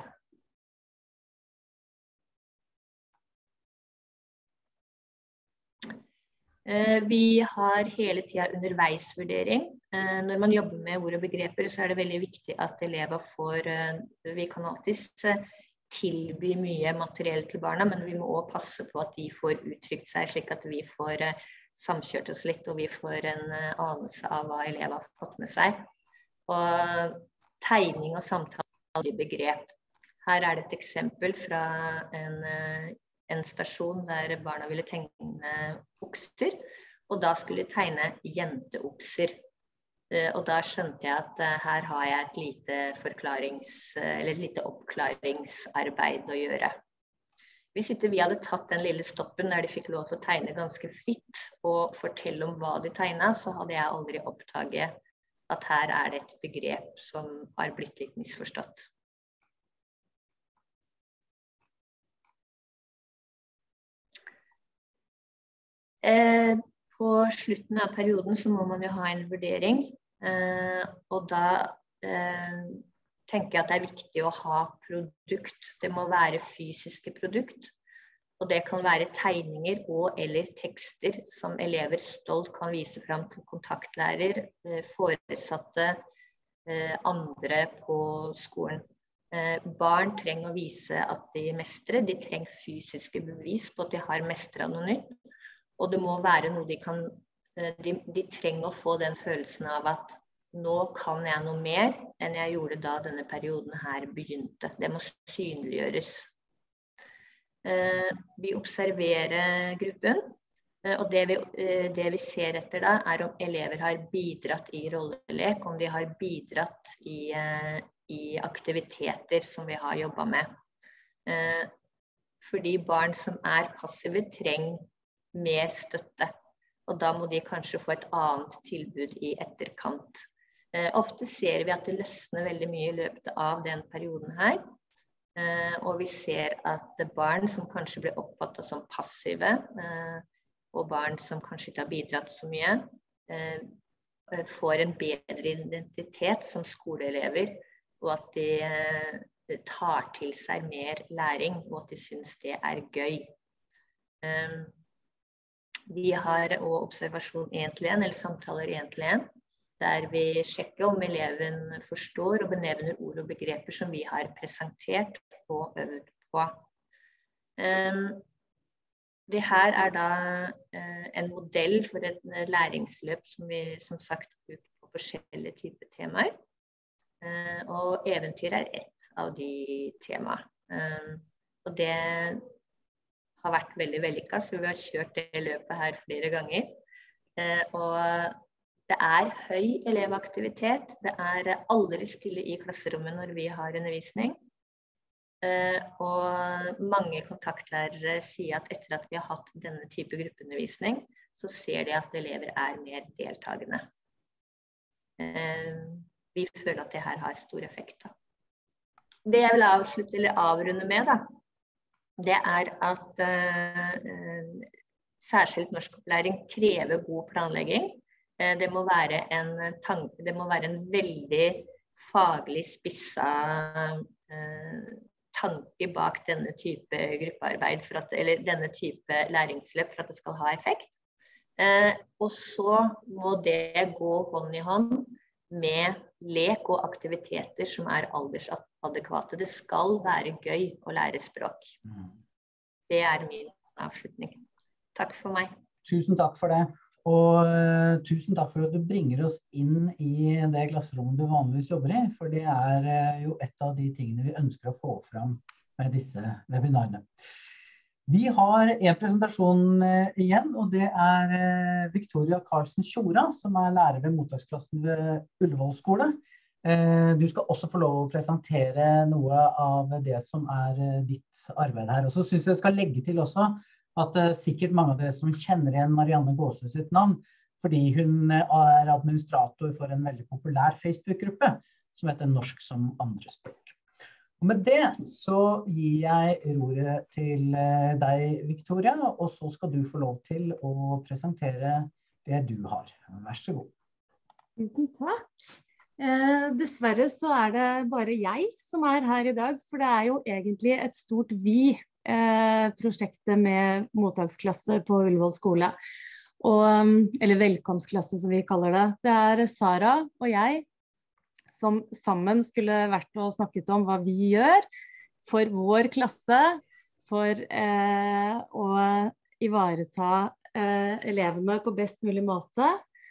Vi har hele tiden underveisvurdering. Når man jobber med ord og begreper, så er det veldig viktig at elever får, vi kan alltid tilby mye materiell til barna, men vi må også passe på at de får uttrykt seg, slik at vi får samkjørt oss litt, og vi får en anelse av hva elever har fått med seg. Og tegning og samtale i begrep. Her er det et eksempel fra en en stasjon der barna ville tegne okser, og da skulle de tegne jenteokser. Og da skjønte jeg at her har jeg et lite forklarings, eller et lite oppklaringsarbeid å gjøre. Hvis ikke vi hadde tatt den lille stoppen der de fikk lov til å tegne ganske fritt og fortelle om hva de tegnet, så hadde jeg aldri oppdaget at her er det et begrep som har blitt litt misforstått. Eh, på slutten av perioden så må man jo ha en vurdering, eh, og da eh, tenker jeg at det er viktig å ha produkt. Det må være fysiske produkt, og det kan være tegninger og eller tekster som elever stolt kan vise frem til kontaktlærer, eh, foresatte, eh, andre på skolen. Eh, barn trenger å vise at de mestrer, de trenger fysiske bevis på at de har mestret noe nytt. Og det må være noe de kan, de, de trenger å få den følelsen av at nå kan jeg noe mer enn jeg gjorde da denne perioden her begynte. Det må synliggjøres. Vi observerer gruppen, og det vi, det vi ser etter da er om elever har bidratt i rollelek, om de har bidratt i, i aktiviteter som vi har jobbet med. Fordi barn som er passive trenger mer støtte, og da må de kanskje få et annet tilbud i etterkant. Eh, ofte ser vi at det løsner veldig mye i løpet av den perioden her, eh, og vi ser at barn som kanskje blir oppfattet som passive, eh, og barn som kanskje ikke har bidratt så mye, eh, får en bedre identitet som skoleelever, og at de eh, tar til seg mer læring, og at de synes det er gøy. Eh, Vi har også observasjon én til én, eller samtaler én til én, der vi sjekker om eleven forstår og benevner ord og begreper som vi har presentert og øvd på. Um, det her er da uh, en modell for et læringsløp som vi som sagt bruker på forskjellige typer temaer. Uh, og eventyr er ett av de temaene. Um, og det har vært veldig vellykket, så vi har kjørt det løpet her flere ganger. Uh, og det er høy elevaktivitet, det er aldri stille i klasserommet når vi har undervisning. Uh, og mange kontaktlærere sier at etter at vi har hatt denne type gruppeundervisning, så ser de at elever er mer deltagende. Uh, vi føler at det her har stor effekt. Da. Det jeg vil avslutte eller avrunde med, da, det er at uh, særskilt norskopplæring krever god planlegging. Uh, det må være en tanke, det må være en veldig faglig spisset uh, tanke bak denne type gruppearbeid, for at, eller denne type læringsløp for at det skal ha effekt. Eh, og så må det gå hånd i hånd med lek og aktiviteter som er aldersadekvate. Det skal være gøy å lære språk. Det er min avslutning. Takk for meg. Tusen takk for det. Og uh, tusen takk for at du bringer oss inn i det klasserommet du vanligvis jobber i, for det er uh, jo et av de tingene vi ønsker å få fram med disse webinarene. Vi har en presentasjon uh, igjen, og det er uh, Victoria Karlsen Tjora, som er lærer ved mottaksklassen ved Ullevål skole. Uh, du skal også få lov å presentere noe av det som er uh, ditt arbeid her. Og så synes jeg jeg skal legge til også at uh, sikkert mange av dere som kjenner igjen Marianne Gåsø sitt navn, fordi hun uh, er administrator for en veldig populær Facebook-gruppe som heter Norsk som andrespråk. Og med det så gir jeg ordet til uh, deg, Victoria, og så skal du få lov til å presentere det du har. Vær så god. Tusen takk. Eh, dessverre så er det bare jeg som er her i dag, for det er jo egentlig et stort vi. Eh, prosjektet med mottaksklasse på Ullevål skole, og, eller velkomstklasse som vi kaller det. Det er Sara og jeg som sammen skulle vært og snakket om hva vi gjør for vår klasse, for eh, å ivareta eh, elevene på best mulig måte.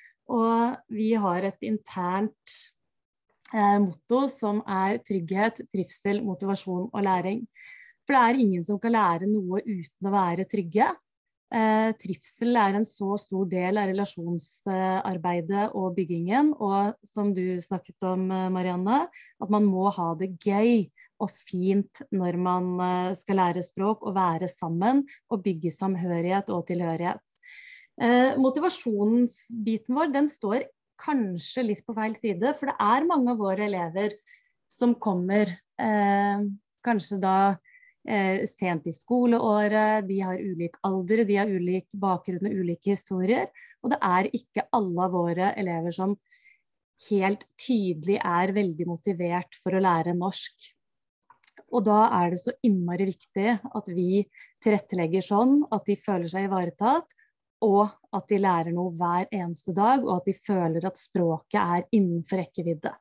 Og vi har et internt eh, motto som er trygghet, trivsel, motivasjon og læring. For det er ingen som kan lære noe uten å være trygge. Eh, trivsel er en så stor del av relasjonsarbeidet og byggingen, og som du snakket om, Marianne, at man må ha det gøy og fint når man skal lære språk og være sammen og bygge samhørighet og tilhørighet. Eh, motivasjonsbiten vår, den står kanskje litt på feil side, for det er mange av våre elever som kommer eh, kanskje da Eh, sent i skoleåret, de har ulik alder, de har ulik bakgrunn og ulike historier, og det er ikke alle av våre elever som helt tydelig er veldig motivert for å lære norsk. Og da er det så innmari viktig at vi tilrettelegger sånn at de føler seg ivaretatt, og at de lærer noe hver eneste dag, og at de føler at språket er innenfor rekkevidde.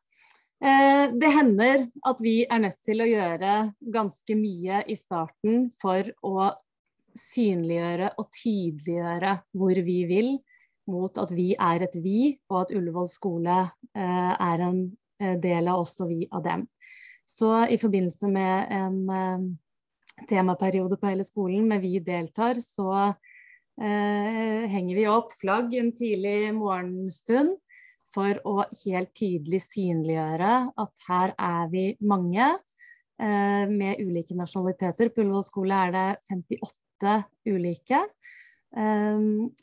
Det hender at vi er nødt til å gjøre ganske mye i starten for å synliggjøre og tydeliggjøre hvor vi vil, mot at vi er et vi, og at Ullevål skole er en del av oss og vi av dem. Så i forbindelse med en temaperiode på hele skolen med vi deltar, så henger vi opp flagg en tidlig morgenstund, for å helt tydelig synliggjøre at her er vi mange eh, med ulike nasjonaliteter. På Ullevål skole er det femtiåtte ulike eh,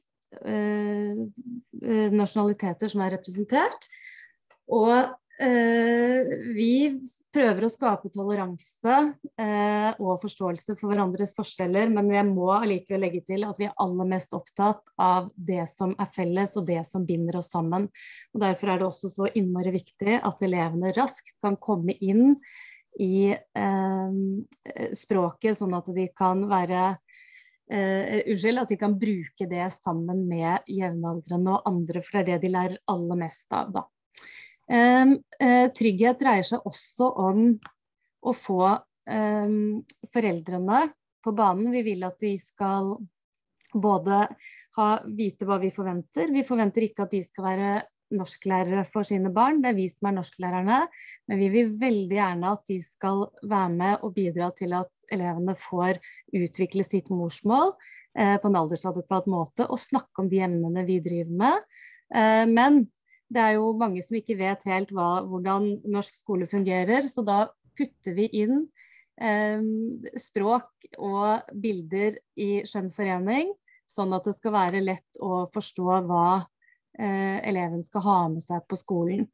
eh, nasjonaliteter som er representert. Og eh, vi prøver å skape toleranse eh, og forståelse for hverandres forskjeller, men jeg må allikevel legge til at vi er aller mest opptatt av det som er felles og det som binder oss sammen. Og derfor er det også så innmari viktig at elevene raskt kan komme inn i eh, språket, sånn at de kan være Uh, unnskyld, at de kan bruke det sammen med jevnaldrende og andre, for det er det de lærer aller mest av da. Um, uh, trygghet dreier seg også om å få eh, foreldrene på banen. Vi vil at de skal både ha, vite hva vi forventer. Vi forventer ikke at de skal være norsklærere for sine barn, det er vi som er norsklærerne, men vi vil veldig gjerne at de skal være med og bidra til at elevene får utvikle sitt morsmål eh, på en aldersadekvat måte og snakke om de emnene vi driver med. Eh, men det er jo mange som ikke vet helt hva, hvordan norsk skole fungerer, så da putter vi inn eh, språk og bilder i skjønn forening, sånn at det skal være lett å forstå hva eh, eleven skal ha med seg på skolen.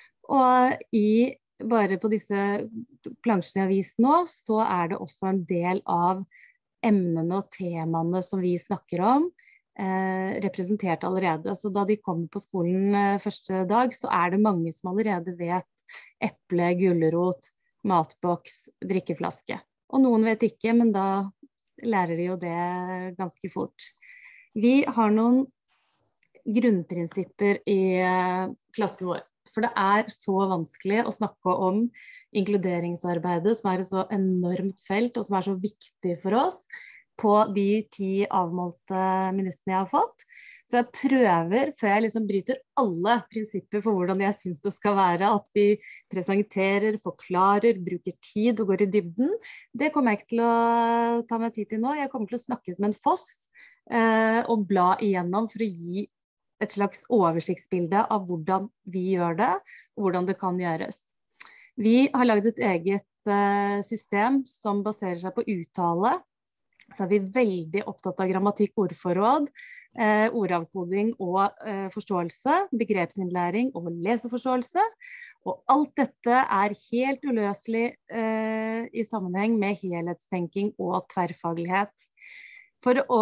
Og i, bare på disse plansjene jeg har vist nå, så er det også en del av emnene og temaene som vi snakker om, eh, representert allerede. Så da de kommer på skolen eh, første dag, så er det mange som allerede vet eple, gulrot, matboks, drikkeflaske. Og noen vet ikke, men da lærer de jo det ganske fort. Vi har noen grunnprinsipper i eh, klassen vår, for det er så vanskelig å snakke om inkluderingsarbeidet, som er et så enormt felt, og som er så viktig for oss, på de ti avmålte minuttene jeg har fått. Så jeg prøver, før jeg liksom bryter alle prinsipper for hvordan jeg synes det skal være, at vi presenterer, forklarer, bruker tid og går i dybden. Det kommer jeg ikke til å ta meg tid til nå. Jeg kommer til å snakke som en foss eh, og bla igjennom for å gi et slags oversiktsbilde av hvordan vi gjør det, og hvordan det kan gjøres. Vi har laget et eget eh, system som baserer seg på uttale. Så er vi veldig opptatt av grammatikk, ordforråd, eh, ordavkoding og eh, forståelse, begrepsinnlæring og leseforståelse. Og alt dette er helt uløselig eh, i sammenheng med helhetstenking og tverrfaglighet. For å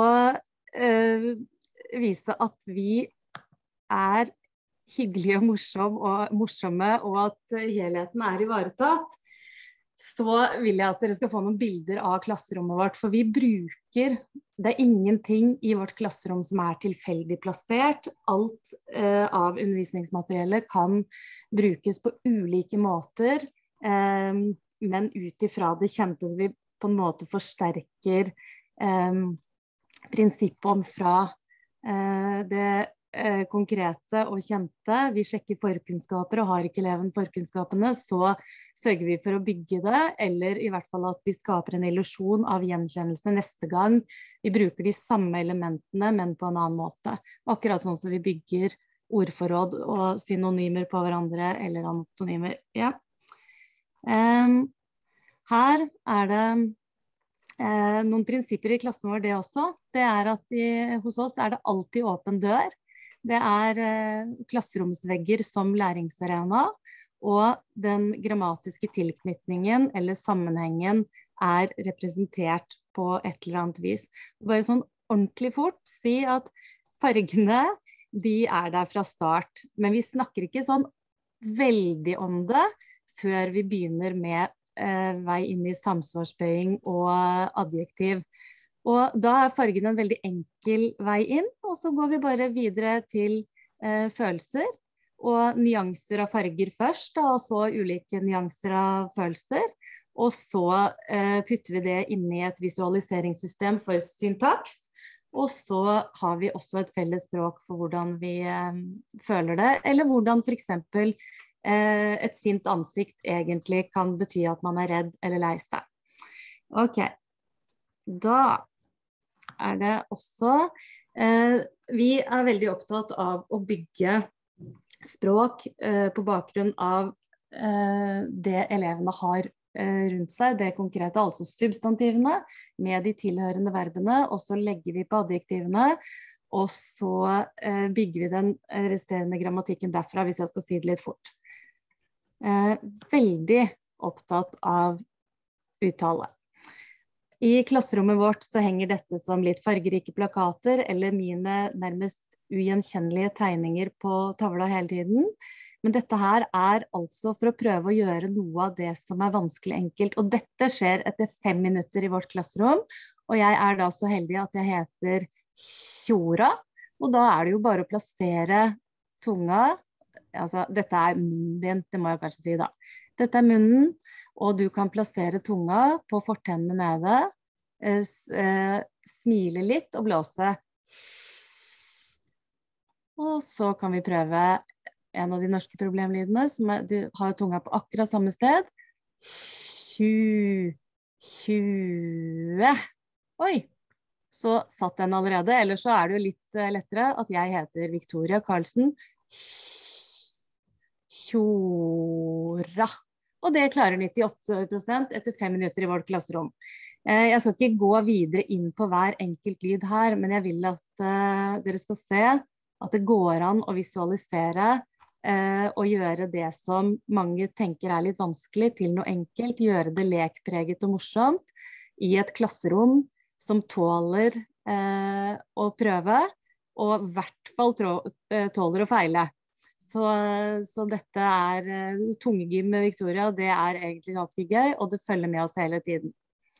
eh, vise at vi er hyggelige og, morsom og morsomme, og at helheten er ivaretatt, så vil jeg at dere skal få noen bilder av klasserommet vårt, for vi bruker, det er ingenting i vårt klasserom som er tilfeldig plassert. Alt eh, av undervisningsmateriellet kan brukes på ulike måter, eh, men ut ifra det kjente, så vi på en måte forsterker eh, prinsippet om fra eh, det eh, konkrete og kjente. Vi sjekker forkunnskaper, og har ikke eleven forkunnskapene, så sørger vi for å bygge det, eller i hvert fall at vi skaper en illusjon av gjenkjennelse neste gang vi bruker de samme elementene, men på en annen måte. Akkurat sånn som vi bygger ordforråd og synonymer på hverandre, eller antonymer. Ja. Um, her er det uh, noen prinsipper i klassen vår, det også. Det er at i, hos oss er det alltid åpen dør. Det er uh, klasseromsvegger som læringsarena, og den grammatiske tilknytningen eller sammenhengen er representert på et eller annet vis. Bare sånn ordentlig fort si at fargene, de er der fra start, men vi snakker ikke sånn veldig om det før vi begynner med eh, vei inn i samsvarsbøying og adjektiv. Og da er fargen en veldig enkel vei inn, og så går vi bare videre til eh, følelser, og nyanser av farger først, og så ulike nyanser av følelser, og så eh, putter vi det inn i et visualiseringssystem for syntaks, og så har vi også et felles språk for hvordan vi eh, føler det, eller hvordan for eksempel eh, et sint ansikt egentlig kan bety at man er redd eller lei seg. Ok, da er det også, eh, vi er veldig opptatt av å bygge språk eh, på bakgrunn av eh, det elevene har eh, rundt seg, det konkrete, altså substantivene, med de tilhørende verbene, og så legger vi på adjektivene, og så eh, bygger vi den resterende grammatikken derfra, hvis jeg skal si det litt fort. Eh, veldig opptatt av uttale. I klasserommet vårt så henger dette som litt fargerike plakater, eller mine nærmest ugjenkjennelige tegninger på tavla hele tiden. Men dette her er altså for å prøve å gjøre noe av det som er vanskelig enkelt. Og dette skjer etter fem minutter i vårt klasserom. Og jeg er da så heldig at jeg heter Tjora. Og da er det jo bare å plassere tunga. Altså, dette er munnen din, det må jeg kanskje si da. Dette er munnen. og du kan plassere tunga på fortennene nede, eh, smile litt og blåse. Og så kan vi prøve en av de norske problemlydene, som er, du har tunga på akkurat samme sted. tjue, tjue. Oi! Så satt den allerede, eller så er det jo litt lettere at jeg heter Victoria Karlsen. Tjora. Og det klarer nittiåtte prosent etter fem minutter i vårt klasserom. Jeg skal ikke gå videre inn på hver enkelt lyd her, men jeg vil at uh, dere skal se at det går an å visualisere uh, og gjøre det som mange tenker er litt vanskelig til noe enkelt, gjøre det lekpreget og morsomt i et klasserom som tåler eh, å prøve, og i hvert fall tåler å feile. Så, så dette er uh, tungegym med Victoria, og det er egentlig ganske gøy, og det følger med oss hele tiden.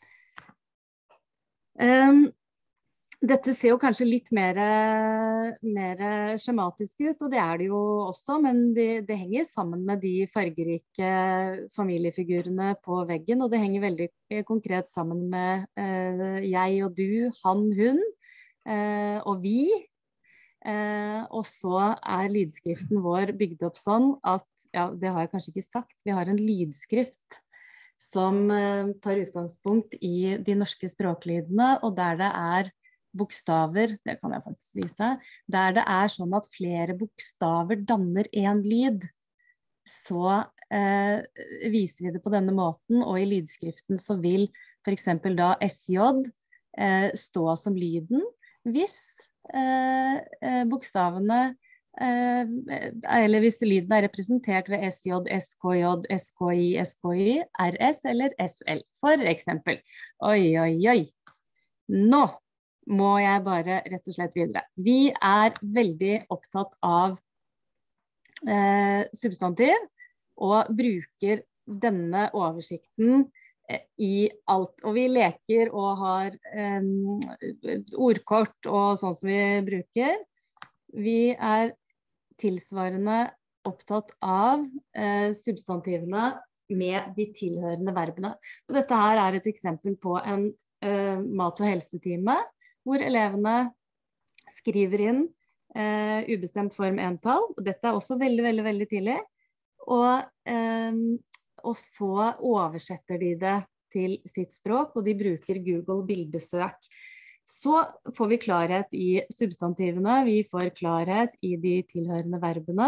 Um, dette ser jo kanskje litt mer, mer skjematisk ut, og det er det jo også, men det, det henger sammen med de fargerike familiefigurene på veggen, og det henger veldig konkret sammen med uh, jeg og du, han, hun, uh, og vi. Uh, og så er lydskriften vår bygd opp sånn at, ja, det har jeg kanskje ikke sagt, vi har en lydskrift som uh, tar utgangspunkt i de norske språklydene, og der det er bokstaver, det kan jeg faktisk vise, der det er sånn at flere bokstaver danner en lyd, så uh, viser vi det på denne måten, og i lydskriften så vil for eksempel da S J uh, stå som lyden, hvis Eh, eh, bokstavene eh, eller hvis lyden er representert ved S J, S K J, S K I, S K Y, R S eller S L for eksempel. Oi, oi, oi. Nå må jeg bare rett og slett videre. Vi er veldig opptatt av eh, substantiv og bruker denne oversikten i alt, og vi leker og har um, ordkort og sånn som vi bruker. Vi er tilsvarende opptatt av uh, substantivene med de tilhørende verbene. Og dette her er et eksempel på en uh, mat- og helsetime, hvor elevene skriver inn uh, ubestemt form entall. Dette er også veldig, veldig, veldig tidlig. Og um, og så oversetter de det til sitt språk, og de bruker Google bildesøk. Så får vi klarhet i substantivene, vi får klarhet i de tilhørende verbene.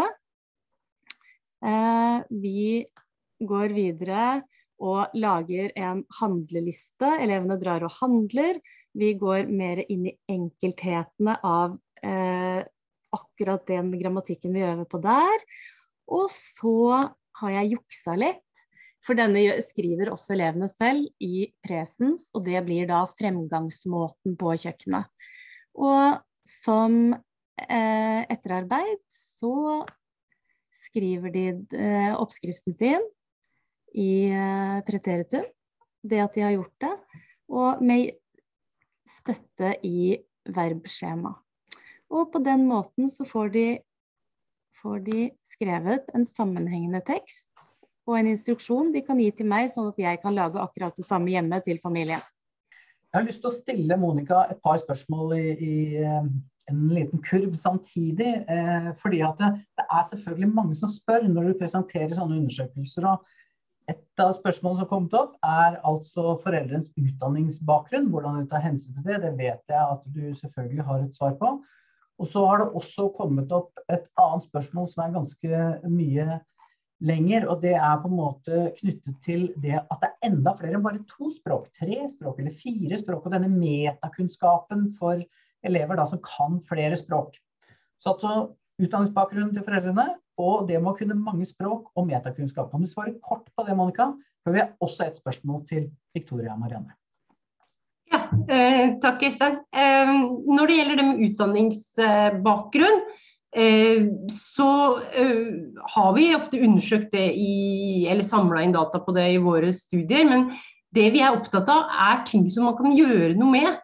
Eh, vi går videre og lager en handleliste, elevene drar og handler, vi går mer inn i enkelthetene av eh, akkurat den grammatikken vi øver på der, og så har jeg juksa litt, for denne skriver også elevene selv i presens, og det blir da fremgangsmåten på kjøkkenet. Og som eh, etterarbeid så skriver de eh, oppskriften sin i eh, preteritum, det at de har gjort det, og med støtte i verbskjema. Og på den måten så får de, får de skrevet en sammenhengende tekst, og en instruksjon de kan gi til meg, sånn at jeg kan lage akkurat det samme hjemme til familien. Jeg har lyst til å stille Monica et par spørsmål i, i en liten kurv samtidig, eh, fordi at det, det er selvfølgelig mange som spør når du presenterer sånne undersøkelser, og et av spørsmålene som har kommet opp er altså foreldrens utdanningsbakgrunn, hvordan du tar hensyn til det, det vet jeg at du selvfølgelig har et svar på. Og så har det også kommet opp et annet spørsmål som er ganske mye lenger, og det er på en måte knyttet til det at det er enda flere enn bare to språk, tre språk eller fire språk, og denne metakunnskapen for elever da som kan flere språk. Så altså utdanningsbakgrunnen til foreldrene, og det med å kunne mange språk og metakunnskap. Kan du svare kort på det, Monica? For vi har også et spørsmål til Victoria og Marianne. Ja, eh, takk Øystein. Eh, når det gjelder det med utdanningsbakgrunn, så har vi ofte undersøkt det i, eller samlet inn data på det i våre studier, men det vi er opptatt av er ting som man kan gjøre noe med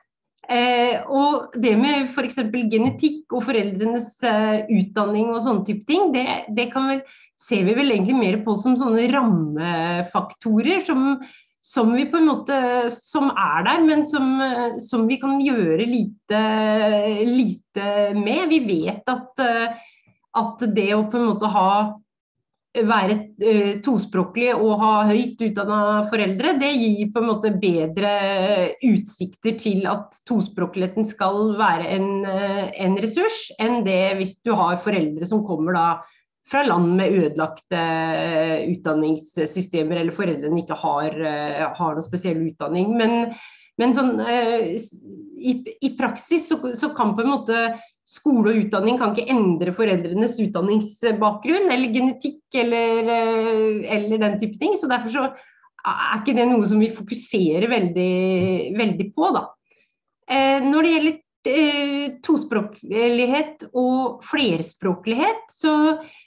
Eh, og det med for eksempel genetikk og foreldrenes eh, utdanning og sånne type ting, det, det kan vi, ser vi vel egentlig mer på som sånne rammefaktorer som, som vi på en måte, som er der, men som, som vi kan gjøre lite, lite med. Vi vet at, at det å på en måte ha være uh, tospråklig og ha høyt utdannet foreldre, det gir på en måte bedre utsikter til at tospråkligheten skal være en, uh, en ressurs, enn det hvis du har foreldre som kommer da fra land med ødelagte uh, utdanningssystemer, eller foreldrene ikke har, uh, har noen spesiell utdanning. Men, men sånn, uh, i, i praksis så, så kan på en måte skole og utdanning kan ikke endre foreldrenes utdanningsbakgrunn eller genetikk eller, eller den type ting, så derfor så er ikke det noe som vi fokuserer veldig, veldig på da. Eh, når det gjelder eh, tospråklighet og flerspråklighet, så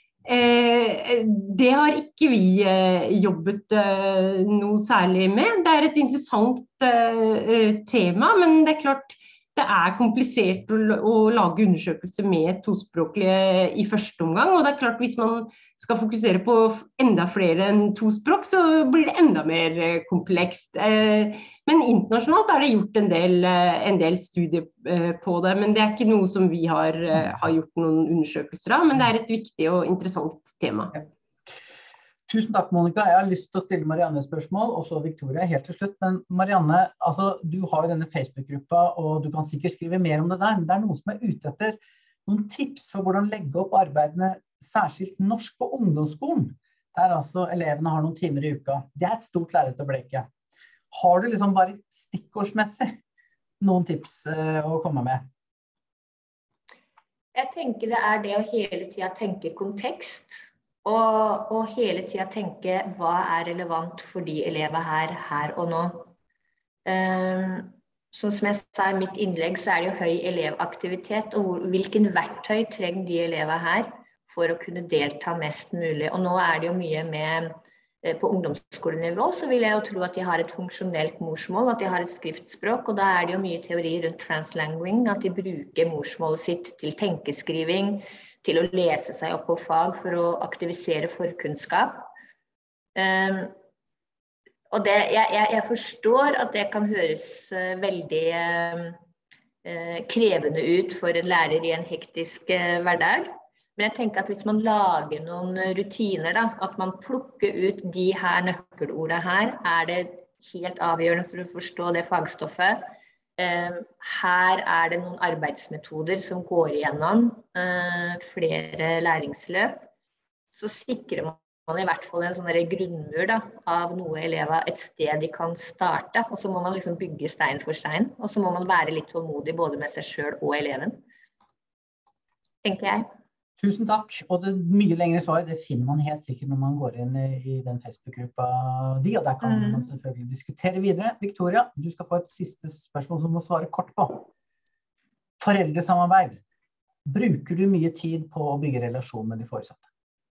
eh, det har ikke vi eh, jobbet eh, noe særlig med. Det er et interessant eh, tema, men det er klart det er komplisert å, å lage undersøkelser med tospråklige i første omgang, og det er klart hvis man skal fokusere på enda flere enn to språk, så blir det enda mer komplekst. Men internasjonalt er det gjort en del, en del studier på det, men det er ikke noe som vi har, har gjort noen undersøkelser av, men det er et viktig og interessant tema. Tusen takk, Monica. Jeg har lyst til å stille Marianne spørsmål, og så Victoria helt til slutt. Men Marianne, altså, du har jo denne Facebook-gruppa, og du kan sikkert skrive mer om det der, men det er noen som er ute etter noen tips for hvordan legge opp arbeid med særskilt norsk på ungdomsskolen, der altså elevene har noen timer i uka. Det er et stort lerret å bleke. Har du liksom bare stikkordsmessig noen tips uh, å komme med? Jeg tenker det er det å hele tiden tenke kontekst, Og, og hele tiden tenke hva er relevant for de elever her, her og nå. Um, sånn som jeg sa i mitt innlegg, så er det jo høy elevaktivitet, og hvilken verktøy trenger de elever her for å kunne delta mest mulig. Og nå er det jo mye med, på ungdomsskolenivå, så vil jeg jo tro at de har et funksjonelt morsmål, at de har et skriftspråk, og da er det jo mye teori rundt translanguing, at de bruker morsmålet sitt til tenkeskriving, til å lese seg opp på fag for å aktivisere forkunnskap. Um, og det, jeg, jeg, jeg forstår at det kan høres uh, veldig uh, krevende ut for en lærer i en hektisk uh, hverdag, men jeg tenker at hvis man lager noen rutiner, da, at man plukker ut de her nøkkelordene her, er det helt avgjørende for å forstå det fagstoffet. Uh, her er det noen arbeidsmetoder som går igjennom uh, flere læringsløp, så sikrer man i hvert fall en sånn grunnmur da, av noe elever et sted de kan starte, og så må man liksom bygge stein for stein, og så må man være litt tålmodig både med seg selv og eleven, tenker jeg. Tusen takk, og det mye lengre svaret, det finner man helt sikkert når man går inn i, i den Facebook-gruppa di, og der kan mm. man selvfølgelig diskutere videre. Victoria, du skal få et siste spørsmål som du må svare kort på. Foreldresamarbeid. Bruker du mye tid på å bygge relasjon med de foresatte?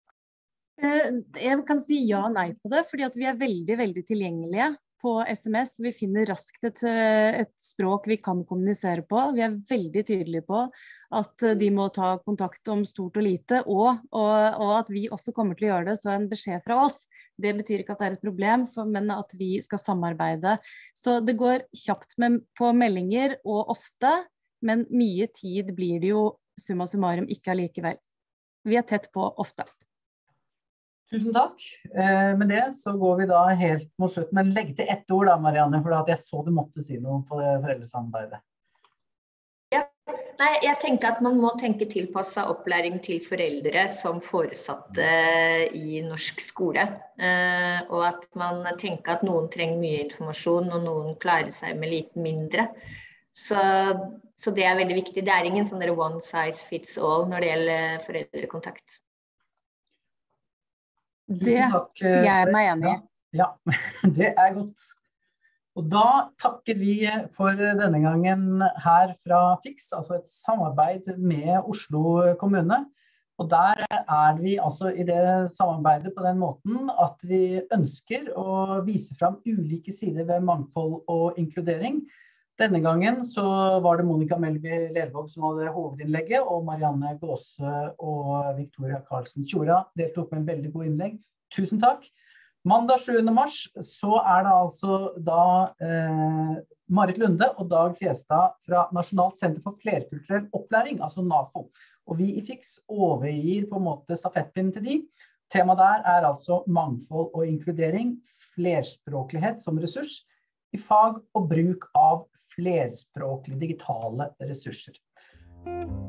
Jeg kan si ja og nei på det, fordi at vi er veldig, veldig tilgjengelige på S M S. Vi finner raskt et, et språk vi kan kommunisere på. Vi er veldig tydelige på at de må ta kontakt om stort og lite, og, og, og at vi også kommer til å gjøre det, så en beskjed fra oss. Det betyr ikke at det er et problem, for, men at vi skal samarbeide. Så det går kjapt med, på meldinger, og ofte, men mye tid blir det jo summa summarum ikke allikevel. Vi er tett på ofte. Tusen takk. Eh, med det så går vi da helt mot slutten, men legg til ett ord da, Marianne, for at jeg så du måtte si noe på det foreldresamarbeidet. Ja, nei, jeg tenker at man må tenke tilpasset opplæring til foreldre som foresatte i norsk skole, eh, og at man tenker at noen trenger mye informasjon, og noen klarer seg med litt mindre. Så, så det er veldig viktig. Det er ingen sånn one size fits all når det gjelder foreldrekontakt. Det sier jeg meg enig i. Ja, ja, det er godt. Og da takker vi for denne gangen her fra Fiks, altså et samarbeid med Oslo kommune. Og der er vi altså i det samarbeidet på den måten at vi ønsker å vise frem ulike sider ved mangfold og inkludering. Denne gangen så var det Monica Melby Lervåg som hadde hovedinnlegget, og Marianne Gåse og Victoria Karlsen Tjora deltok med en veldig god innlegg. Tusen takk! Mandag sjuende mars så er det altså da eh, Marit Lunde og Dag Fjestad fra Nasjonalt senter for flerkulturell opplæring, altså NAFO. Og vi i Fiks overgir på en måte stafettpinnen til de. Temaet der er altså mangfold og inkludering, flerspråklighet som ressurs, i fag og bruk av flerspråklige digitale ressurser.